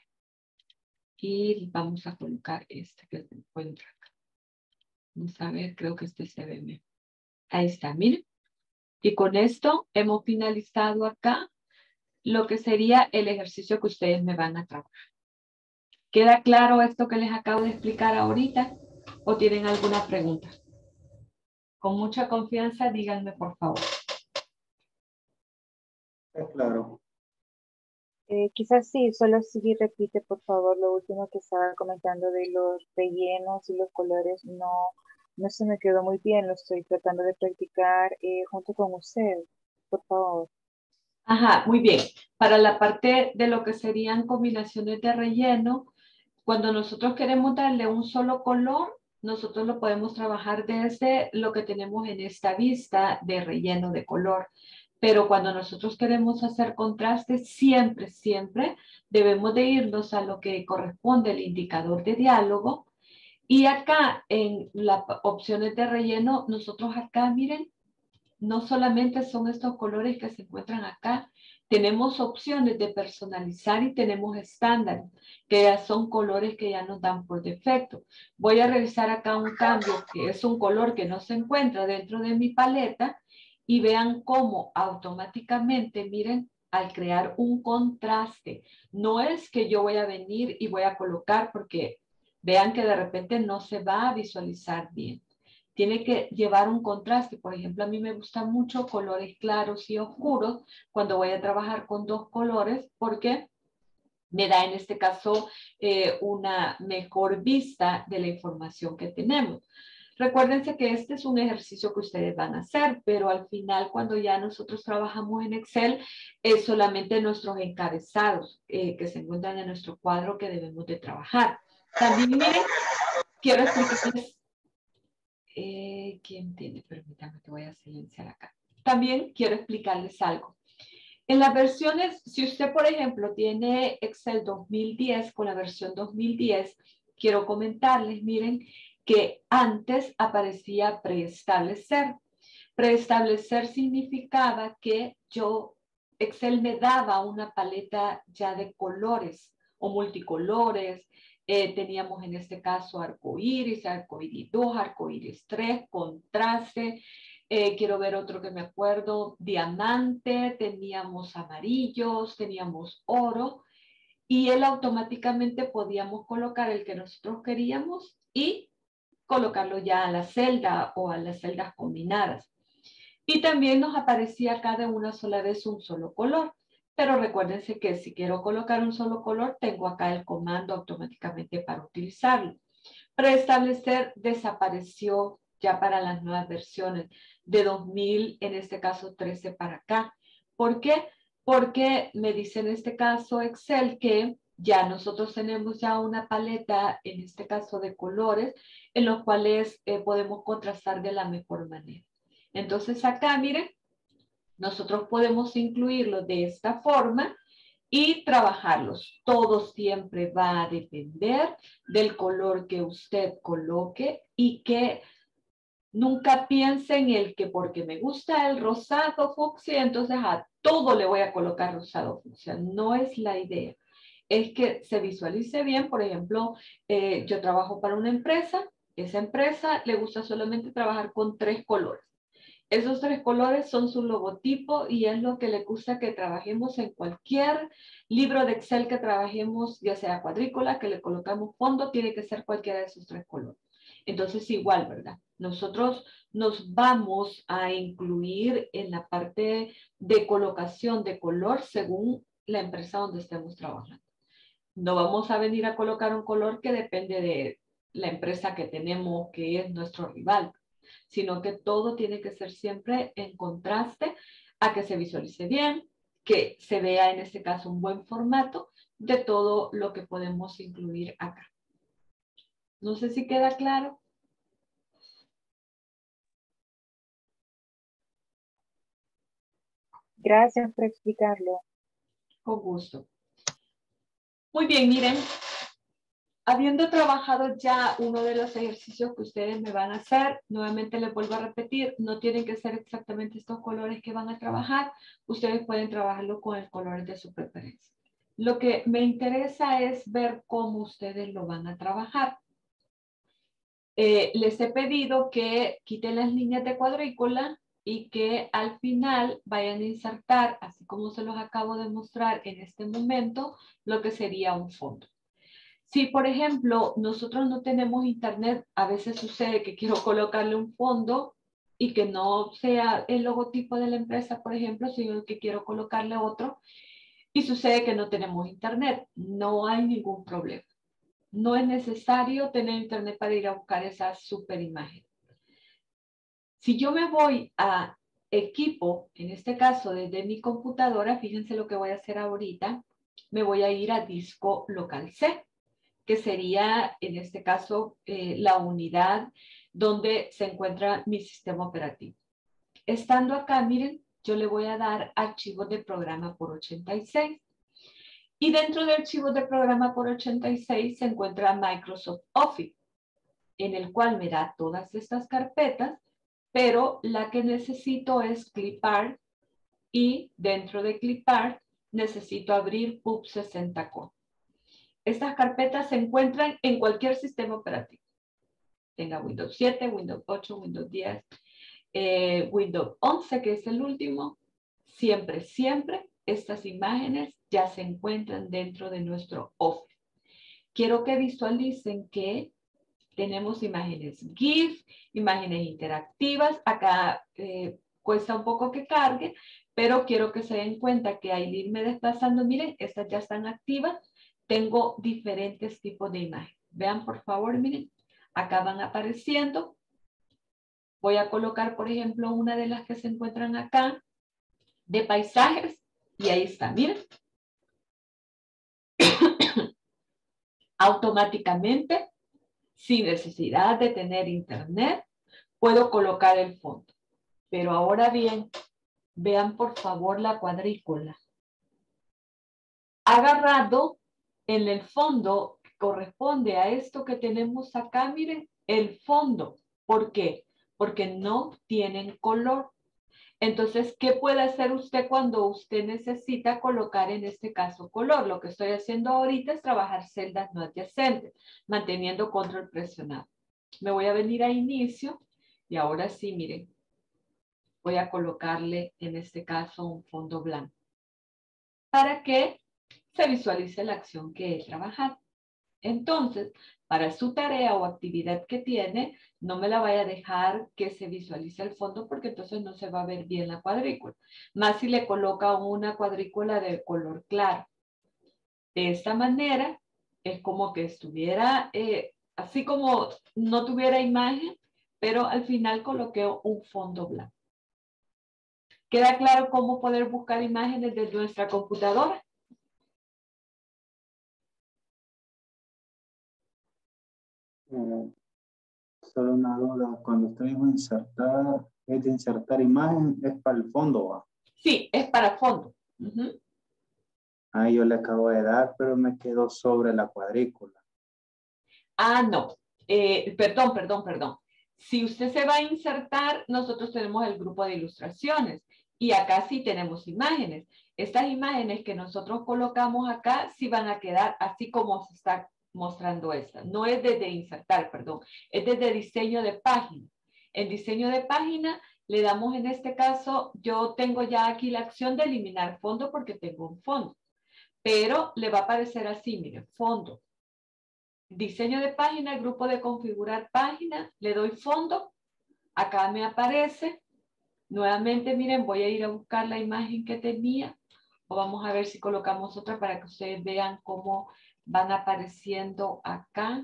Y vamos a colocar este que se encuentra acá. Vamos a ver, creo que este se ve mejor. Ahí está, miren. Y con esto hemos finalizado acá lo que sería el ejercicio que ustedes me van a trabajar. ¿Queda claro esto que les acabo de explicar ahorita? ¿O tienen alguna pregunta? Con mucha confianza, díganme por favor. Está claro. Eh, quizás sí, solo sí repite por favor lo último que estaba comentando de los rellenos y los colores. No, no se me quedó muy bien, lo estoy tratando de practicar eh, junto con usted, por favor. Ajá, muy bien. Para la parte de lo que serían combinaciones de relleno, cuando nosotros queremos darle un solo color, nosotros lo podemos trabajar desde lo que tenemos en esta vista de relleno de color. Pero cuando nosotros queremos hacer contrastes, siempre, siempre debemos de irnos a lo que corresponde al indicador de diálogo. Y acá en las opciones de relleno, nosotros acá, miren, no solamente son estos colores que se encuentran acá, tenemos opciones de personalizar y tenemos estándar, que ya son colores que ya nos dan por defecto. Voy a revisar acá un cambio que es un color que no se encuentra dentro de mi paleta y vean cómo automáticamente, miren, al crear un contraste, no es que yo voy a venir y voy a colocar porque vean que de repente no se va a visualizar bien. Tiene que llevar un contraste. Por ejemplo, a mí me gustan mucho colores claros y oscuros cuando voy a trabajar con dos colores porque me da en este caso eh, una mejor vista de la información que tenemos. Recuérdense que este es un ejercicio que ustedes van a hacer, pero al final cuando ya nosotros trabajamos en Excel es solamente nuestros encabezados eh, que se encuentran en nuestro cuadro que debemos de trabajar. También miren, quiero explicarles Eh, ¿quién tiene? Permítame, te voy a silenciar acá. También quiero explicarles algo. En las versiones, si usted, por ejemplo, tiene Excel dos mil diez con la versión dos mil diez, quiero comentarles, miren, que antes aparecía preestablecer. Preestablecer significaba que yo, Excel me daba una paleta ya de colores o multicolores. Eh, teníamos en este caso arcoíris, arcoíris dos, arcoíris tres, contraste. Eh, quiero ver otro que me acuerdo, diamante, teníamos amarillos, teníamos oro. Y él automáticamente podíamos colocar el que nosotros queríamos y colocarlo ya a la celda o a las celdas combinadas. Y también nos aparecía acá de una sola vez un solo color. Pero recuérdense que si quiero colocar un solo color, tengo acá el comando automáticamente para utilizarlo. Preestablecer desapareció ya para las nuevas versiones de dos mil, en este caso trece para acá. ¿Por qué? Porque me dice en este caso Excel que ya nosotros tenemos ya una paleta, en este caso de colores, en los cuales eh, podemos contrastar de la mejor manera. Entonces acá, miren, nosotros podemos incluirlo de esta forma y trabajarlos. Todo siempre va a depender del color que usted coloque y que nunca piense en el que porque me gusta el rosado fucsia, entonces a todo le voy a colocar rosado fucsia. No es la idea. Es que se visualice bien. Por ejemplo, eh, yo trabajo para una empresa. Esa empresa le gusta solamente trabajar con tres colores. Esos tres colores son su logotipo y es lo que le gusta que trabajemos en cualquier libro de Excel que trabajemos, ya sea cuadrícula, que le colocamos fondo, tiene que ser cualquiera de esos tres colores. Entonces, igual, ¿verdad? Nosotros nos vamos a incluir en la parte de colocación de color según la empresa donde estemos trabajando. No vamos a venir a colocar un color que depende de la empresa que tenemos, que es nuestro rival, sino que todo tiene que ser siempre en contraste a que se visualice bien, que se vea en este caso un buen formato de todo lo que podemos incluir acá. No sé si queda claro. Gracias por explicarlo. Con gusto. Muy bien, miren. Habiendo trabajado ya uno de los ejercicios que ustedes me van a hacer, nuevamente les vuelvo a repetir, no tienen que ser exactamente estos colores que van a trabajar, ustedes pueden trabajarlo con el color de su preferencia. Lo que me interesa es ver cómo ustedes lo van a trabajar. Eh, les he pedido que quiten las líneas de cuadrícula y que al final vayan a insertar, así como se los acabo de mostrar en este momento, lo que sería un fondo. Si, por ejemplo, nosotros no tenemos internet, a veces sucede que quiero colocarle un fondo y que no sea el logotipo de la empresa, por ejemplo, sino que quiero colocarle otro y sucede que no tenemos internet. No hay ningún problema. No es necesario tener internet para ir a buscar esa super imagen. Si yo me voy a equipo, en este caso desde mi computadora, fíjense lo que voy a hacer ahorita, me voy a ir a disco local C, que sería en este caso eh, la unidad donde se encuentra mi sistema operativo. Estando acá, miren, yo le voy a dar archivos de programa por ochenta y seis. Y dentro de archivos de programa por ochenta y seis se encuentra Microsoft Office, en el cual me da todas estas carpetas, pero la que necesito es clipart, y dentro de clipart necesito abrir P U B sesenta Core. Estas carpetas se encuentran en cualquier sistema operativo. Tenga Windows siete, Windows ocho, Windows diez, eh, Windows once, que es el último. Siempre, siempre estas imágenes ya se encuentran dentro de nuestro Office. Quiero que visualicen que tenemos imágenes GIF, imágenes interactivas. Acá eh, cuesta un poco que cargue, pero quiero que se den cuenta que al irme desplazando, miren, estas ya están activas. Tengo diferentes tipos de imágenes. Vean, por favor, miren. Acá van apareciendo. Voy a colocar, por ejemplo, una de las que se encuentran acá, de paisajes. Y ahí está, miren. Automáticamente, sin necesidad de tener internet, puedo colocar el fondo. Pero ahora bien, vean por favor la cuadrícula. Agarrado en el fondo que corresponde a esto que tenemos acá, miren, el fondo. ¿Por qué? Porque no tienen color. Entonces, ¿qué puede hacer usted cuando usted necesita colocar en este caso color? Lo que estoy haciendo ahorita es trabajar celdas no adyacentes, manteniendo control presionado. Me voy a venir a inicio y ahora sí, miren, voy a colocarle en este caso un fondo blanco para que se visualice la acción que he trabajado. Entonces, para su tarea o actividad que tiene, no me la vaya a dejar que se visualice el fondo porque entonces no se va a ver bien la cuadrícula. Más si le coloca una cuadrícula de color claro. De esta manera, es como que estuviera, eh, así como no tuviera imagen, pero al final coloqué un fondo blanco. ¿Queda claro cómo poder buscar imágenes desde nuestra computadora? Eh, solo una duda, cuando estoy en insertar, es de insertar imagen, es para el fondo, ¿va? Sí, es para fondo. Uh-huh. Ahí yo le acabo de dar, pero me quedó sobre la cuadrícula. Ah, no. Eh, perdón, perdón, perdón. Si usted se va a insertar, nosotros tenemos el grupo de ilustraciones y acá sí tenemos imágenes. Estas imágenes que nosotros colocamos acá sí van a quedar así como se está mostrando esta. No es desde insertar, perdón. Es desde diseño de página. En diseño de página le damos en este caso, yo tengo ya aquí la acción de eliminar fondo porque tengo un fondo. Pero le va a aparecer así, mire, fondo. Diseño de página, grupo de configurar página, le doy fondo, acá me aparece, nuevamente miren, voy a ir a buscar la imagen que tenía, o vamos a ver si colocamos otra para que ustedes vean cómo van apareciendo acá,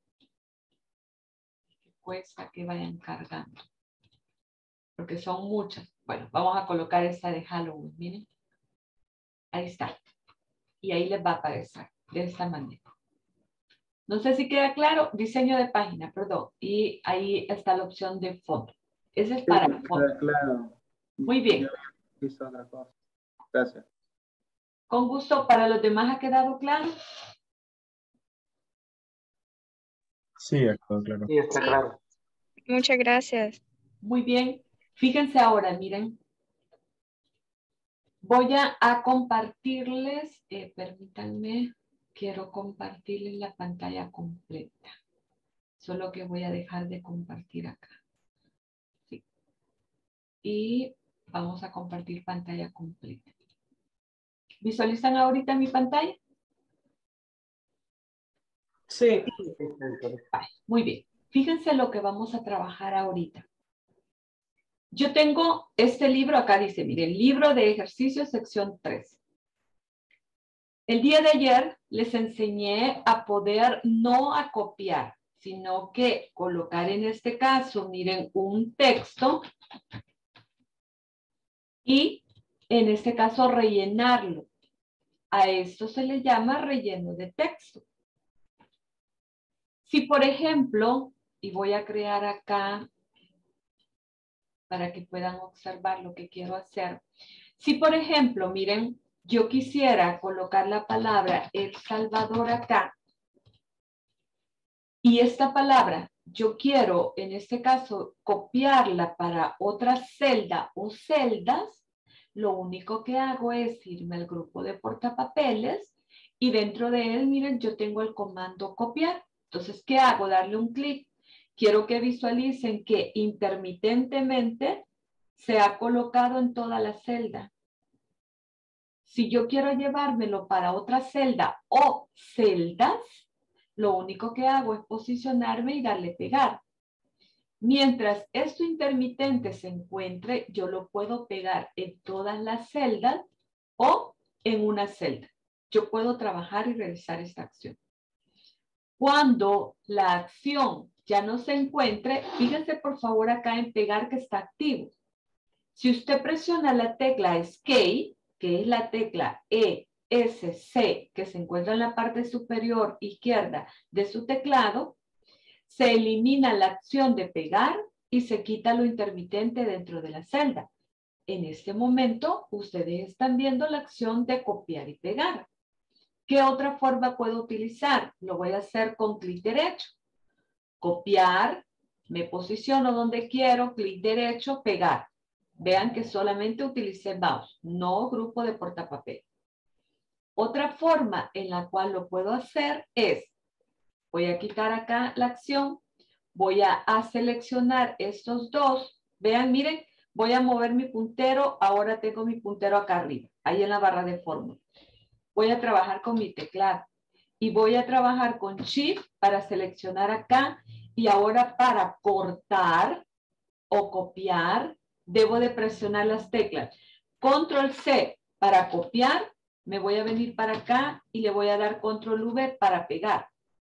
cuesta que vayan cargando, porque son muchas. Bueno, vamos a colocar esta de Halloween, miren, ahí está, y ahí les va a aparecer de esta manera. No sé si queda claro, diseño de página, perdón. Y ahí está la opción de fondo. Ese es para Sí, fondo. claro. Muy bien. Yo hice otra cosa. Gracias. Con gusto. ¿Para los demás ha quedado claro? Sí, está claro. Sí, está claro. Muchas gracias. Muy bien. Fíjense ahora, miren. Voy a, a compartirles, eh, permítanme, quiero compartirles la pantalla completa. Solo que voy a dejar de compartir acá. Sí. Y vamos a compartir pantalla completa. ¿Visualizan ahorita mi pantalla? Sí. Muy bien. Fíjense lo que vamos a trabajar ahorita. Yo tengo este libro, acá dice, miren, libro de ejercicios, sección tres. El día de ayer les enseñé a poder no a copiar, sino que colocar en este caso, miren, un texto y en este caso rellenarlo. A esto se le llama relleno de texto. Si, por ejemplo, y voy a crear acá para que puedan observar lo que quiero hacer. Si, por ejemplo, miren, yo quisiera colocar la palabra El Salvador acá, y esta palabra, yo quiero, en este caso, copiarla para otra celda o celdas, lo único que hago es irme al grupo de portapapeles y dentro de él, miren, yo tengo el comando copiar. Entonces, ¿qué hago? Darle un clic. Quiero que visualicen que intermitentemente se ha colocado en toda la celda. Si yo quiero llevármelo para otra celda o celdas, lo único que hago es posicionarme y darle pegar. Mientras esto intermitente se encuentre, yo lo puedo pegar en todas las celdas o en una celda. Yo puedo trabajar y realizar esta acción. Cuando la acción ya no se encuentre, fíjense por favor acá en pegar que está activo. Si usted presiona la tecla Escape, que es la tecla E S C, que se encuentra en la parte superior izquierda de su teclado, se elimina la acción de pegar y se quita lo intermitente dentro de la celda. En este momento, ustedes están viendo la acción de copiar y pegar. ¿Qué otra forma puedo utilizar? Lo voy a hacer con clic derecho. Copiar, me posiciono donde quiero, clic derecho, pegar. Vean que solamente utilicé mouse, no grupo de portapapel. Otra forma en la cual lo puedo hacer es, voy a quitar acá la acción, voy a, a seleccionar estos dos. Vean, miren, voy a mover mi puntero, ahora tengo mi puntero acá arriba, ahí en la barra de fórmula. Voy a trabajar con mi teclado y voy a trabajar con Shift para seleccionar acá y ahora para cortar o copiar, debo de presionar las teclas. Control C para copiar, me voy a venir para acá y le voy a dar Control V para pegar.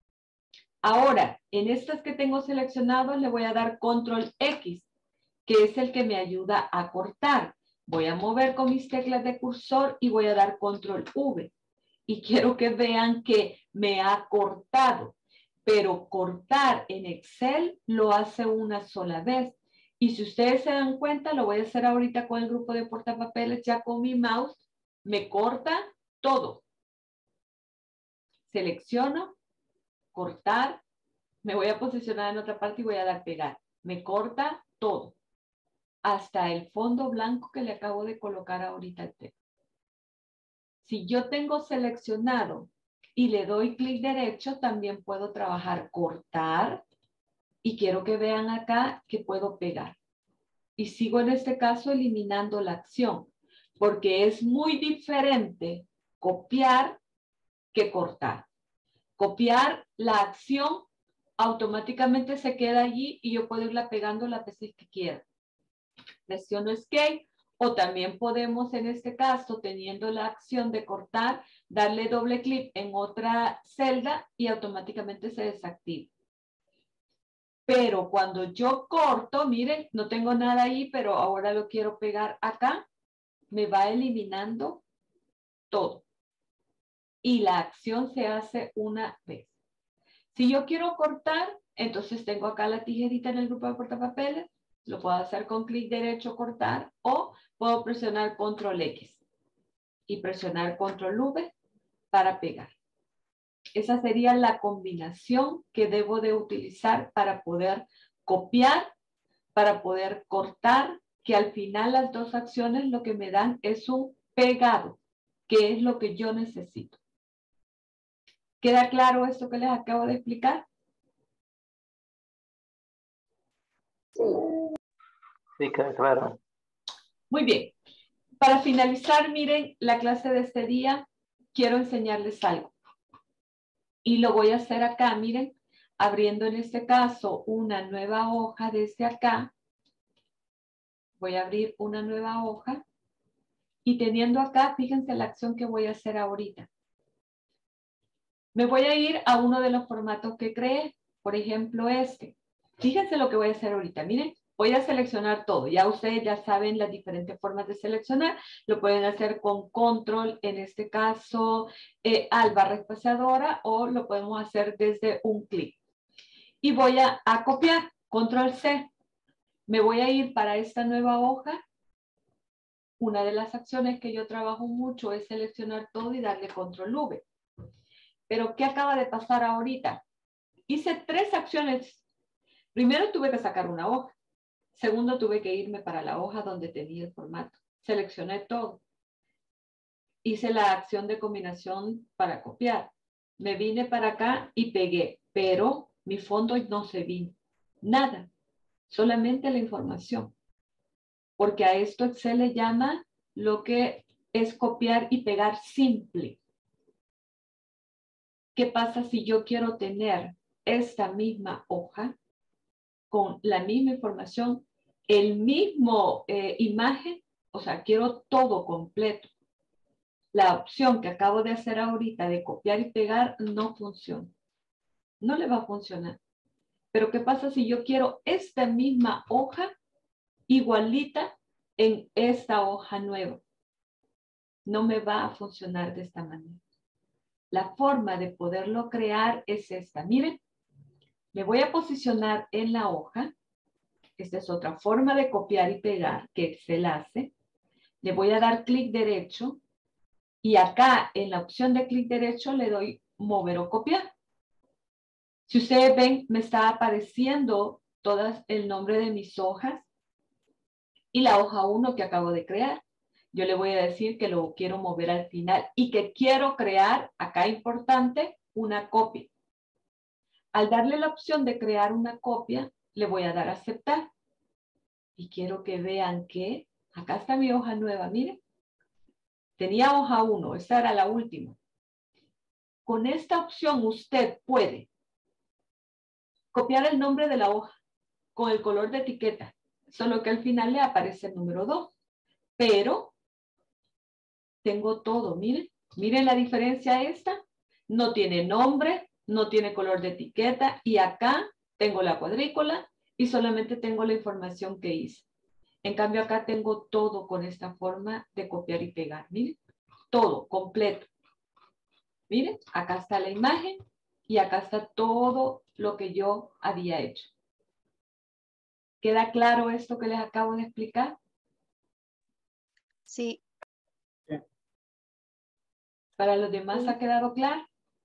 Ahora, en estas que tengo seleccionados, le voy a dar Control X, que es el que me ayuda a cortar. Voy a mover con mis teclas de cursor y voy a dar Control V. Y quiero que vean que me ha cortado. Pero cortar en Excel lo hace una sola vez. Y si ustedes se dan cuenta, lo voy a hacer ahorita con el grupo de portapapeles, ya con mi mouse, me corta todo. Selecciono, cortar, me voy a posicionar en otra parte y voy a dar pegar. Me corta todo. Hasta el fondo blanco que le acabo de colocar ahorita al texto. Si yo tengo seleccionado y le doy clic derecho, también puedo trabajar cortar y quiero que vean acá que puedo pegar. Y sigo en este caso eliminando la acción, porque es muy diferente copiar que cortar. Copiar la acción automáticamente se queda allí y yo puedo irla pegando las veces que quiera. Presiono Escape o también podemos en este caso, teniendo la acción de cortar, darle doble clic en otra celda y automáticamente se desactiva. Pero cuando yo corto, miren, no tengo nada ahí, pero ahora lo quiero pegar acá, me va eliminando todo. Y la acción se hace una vez. Si yo quiero cortar, entonces tengo acá la tijerita en el grupo de portapapeles, lo puedo hacer con clic derecho, cortar, o puedo presionar Control X y presionar Control V para pegar. Esa sería la combinación que debo de utilizar para poder copiar, para poder cortar, que al final las dos acciones lo que me dan es un pegado, que es lo que yo necesito. ¿Queda claro esto que les acabo de explicar? Sí. Sí, queda claro. Muy bien. Para finalizar, miren, la clase de este día, quiero enseñarles algo. Y lo voy a hacer acá, miren, abriendo en este caso una nueva hoja desde acá. Voy a abrir una nueva hoja. Y teniendo acá, fíjense la acción que voy a hacer ahorita. Me voy a ir a uno de los formatos que creé. Por ejemplo, este. Fíjense lo que voy a hacer ahorita. Miren, voy a seleccionar todo. Ya ustedes ya saben las diferentes formas de seleccionar. Lo pueden hacer con control, en este caso, eh, al barra espaciadora, o lo podemos hacer desde un clic. Y voy a, a copiar, control C. Me voy a ir para esta nueva hoja. Una de las acciones que yo trabajo mucho es seleccionar todo y darle control V. Pero, ¿qué acaba de pasar ahorita? Hice tres acciones. Primero tuve que sacar una hoja. Segundo, tuve que irme para la hoja donde tenía el formato. Seleccioné todo. Hice la acción de combinación para copiar. Me vine para acá y pegué, pero mi fondo no se vino. Nada. Solamente la información. Porque a esto Excel le llama lo que es copiar y pegar simple. ¿Qué pasa si yo quiero tener esta misma hoja con la misma información, el mismo eh, imagen? O sea, quiero todo completo. La opción que acabo de hacer ahorita de copiar y pegar no funciona. No le va a funcionar. Pero ¿qué pasa si yo quiero esta misma hoja igualita en esta hoja nueva? No me va a funcionar de esta manera. La forma de poderlo crear es esta. Miren, me voy a posicionar en la hoja. Esta es otra forma de copiar y pegar que Excel hace. Le voy a dar clic derecho y acá en la opción de clic derecho le doy mover o copiar. Si ustedes ven, me está apareciendo todo el nombre de mis hojas y la hoja uno que acabo de crear. Yo le voy a decir que lo quiero mover al final y que quiero crear, acá importante, una copia. Al darle la opción de crear una copia, le voy a dar a aceptar. Y quiero que vean que acá está mi hoja nueva, miren. Tenía hoja uno, esta era la última. Con esta opción usted puede copiar el nombre de la hoja con el color de etiqueta, solo que al final le aparece el número dos. Pero tengo todo, miren. Miren la diferencia esta. No tiene nombre, no tiene color de etiqueta y acá tengo la cuadrícula y solamente tengo la información que hice. En cambio acá tengo todo con esta forma de copiar y pegar. Miren, todo completo. Miren, acá está la imagen y acá está todo lo que yo había hecho. ¿Queda claro esto que les acabo de explicar? Sí. ¿Para los demás ha quedado claro?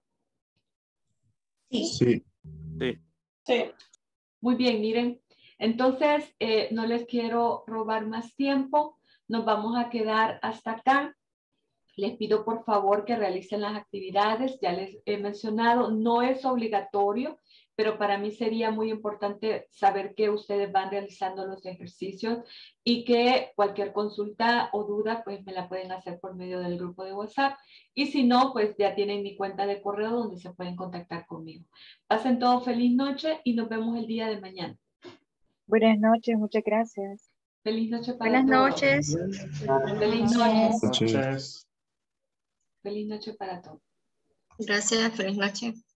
Sí. Sí. Sí. Muy bien, miren. Entonces, eh, no les quiero robar más tiempo. Nos vamos a quedar hasta acá. Les pido por favor que realicen las actividades. Ya les he mencionado, no es obligatorio, pero para mí sería muy importante saber que ustedes van realizando los ejercicios y que cualquier consulta o duda, pues me la pueden hacer por medio del grupo de WhatsApp. Y si no, pues ya tienen mi cuenta de correo donde se pueden contactar conmigo. Pasen todo feliz noche y nos vemos el día de mañana. Buenas noches, muchas gracias. Feliz noche para Buenas todos. noches. Feliz noche. Noches. Feliz noche para todos. Gracias, feliz noche.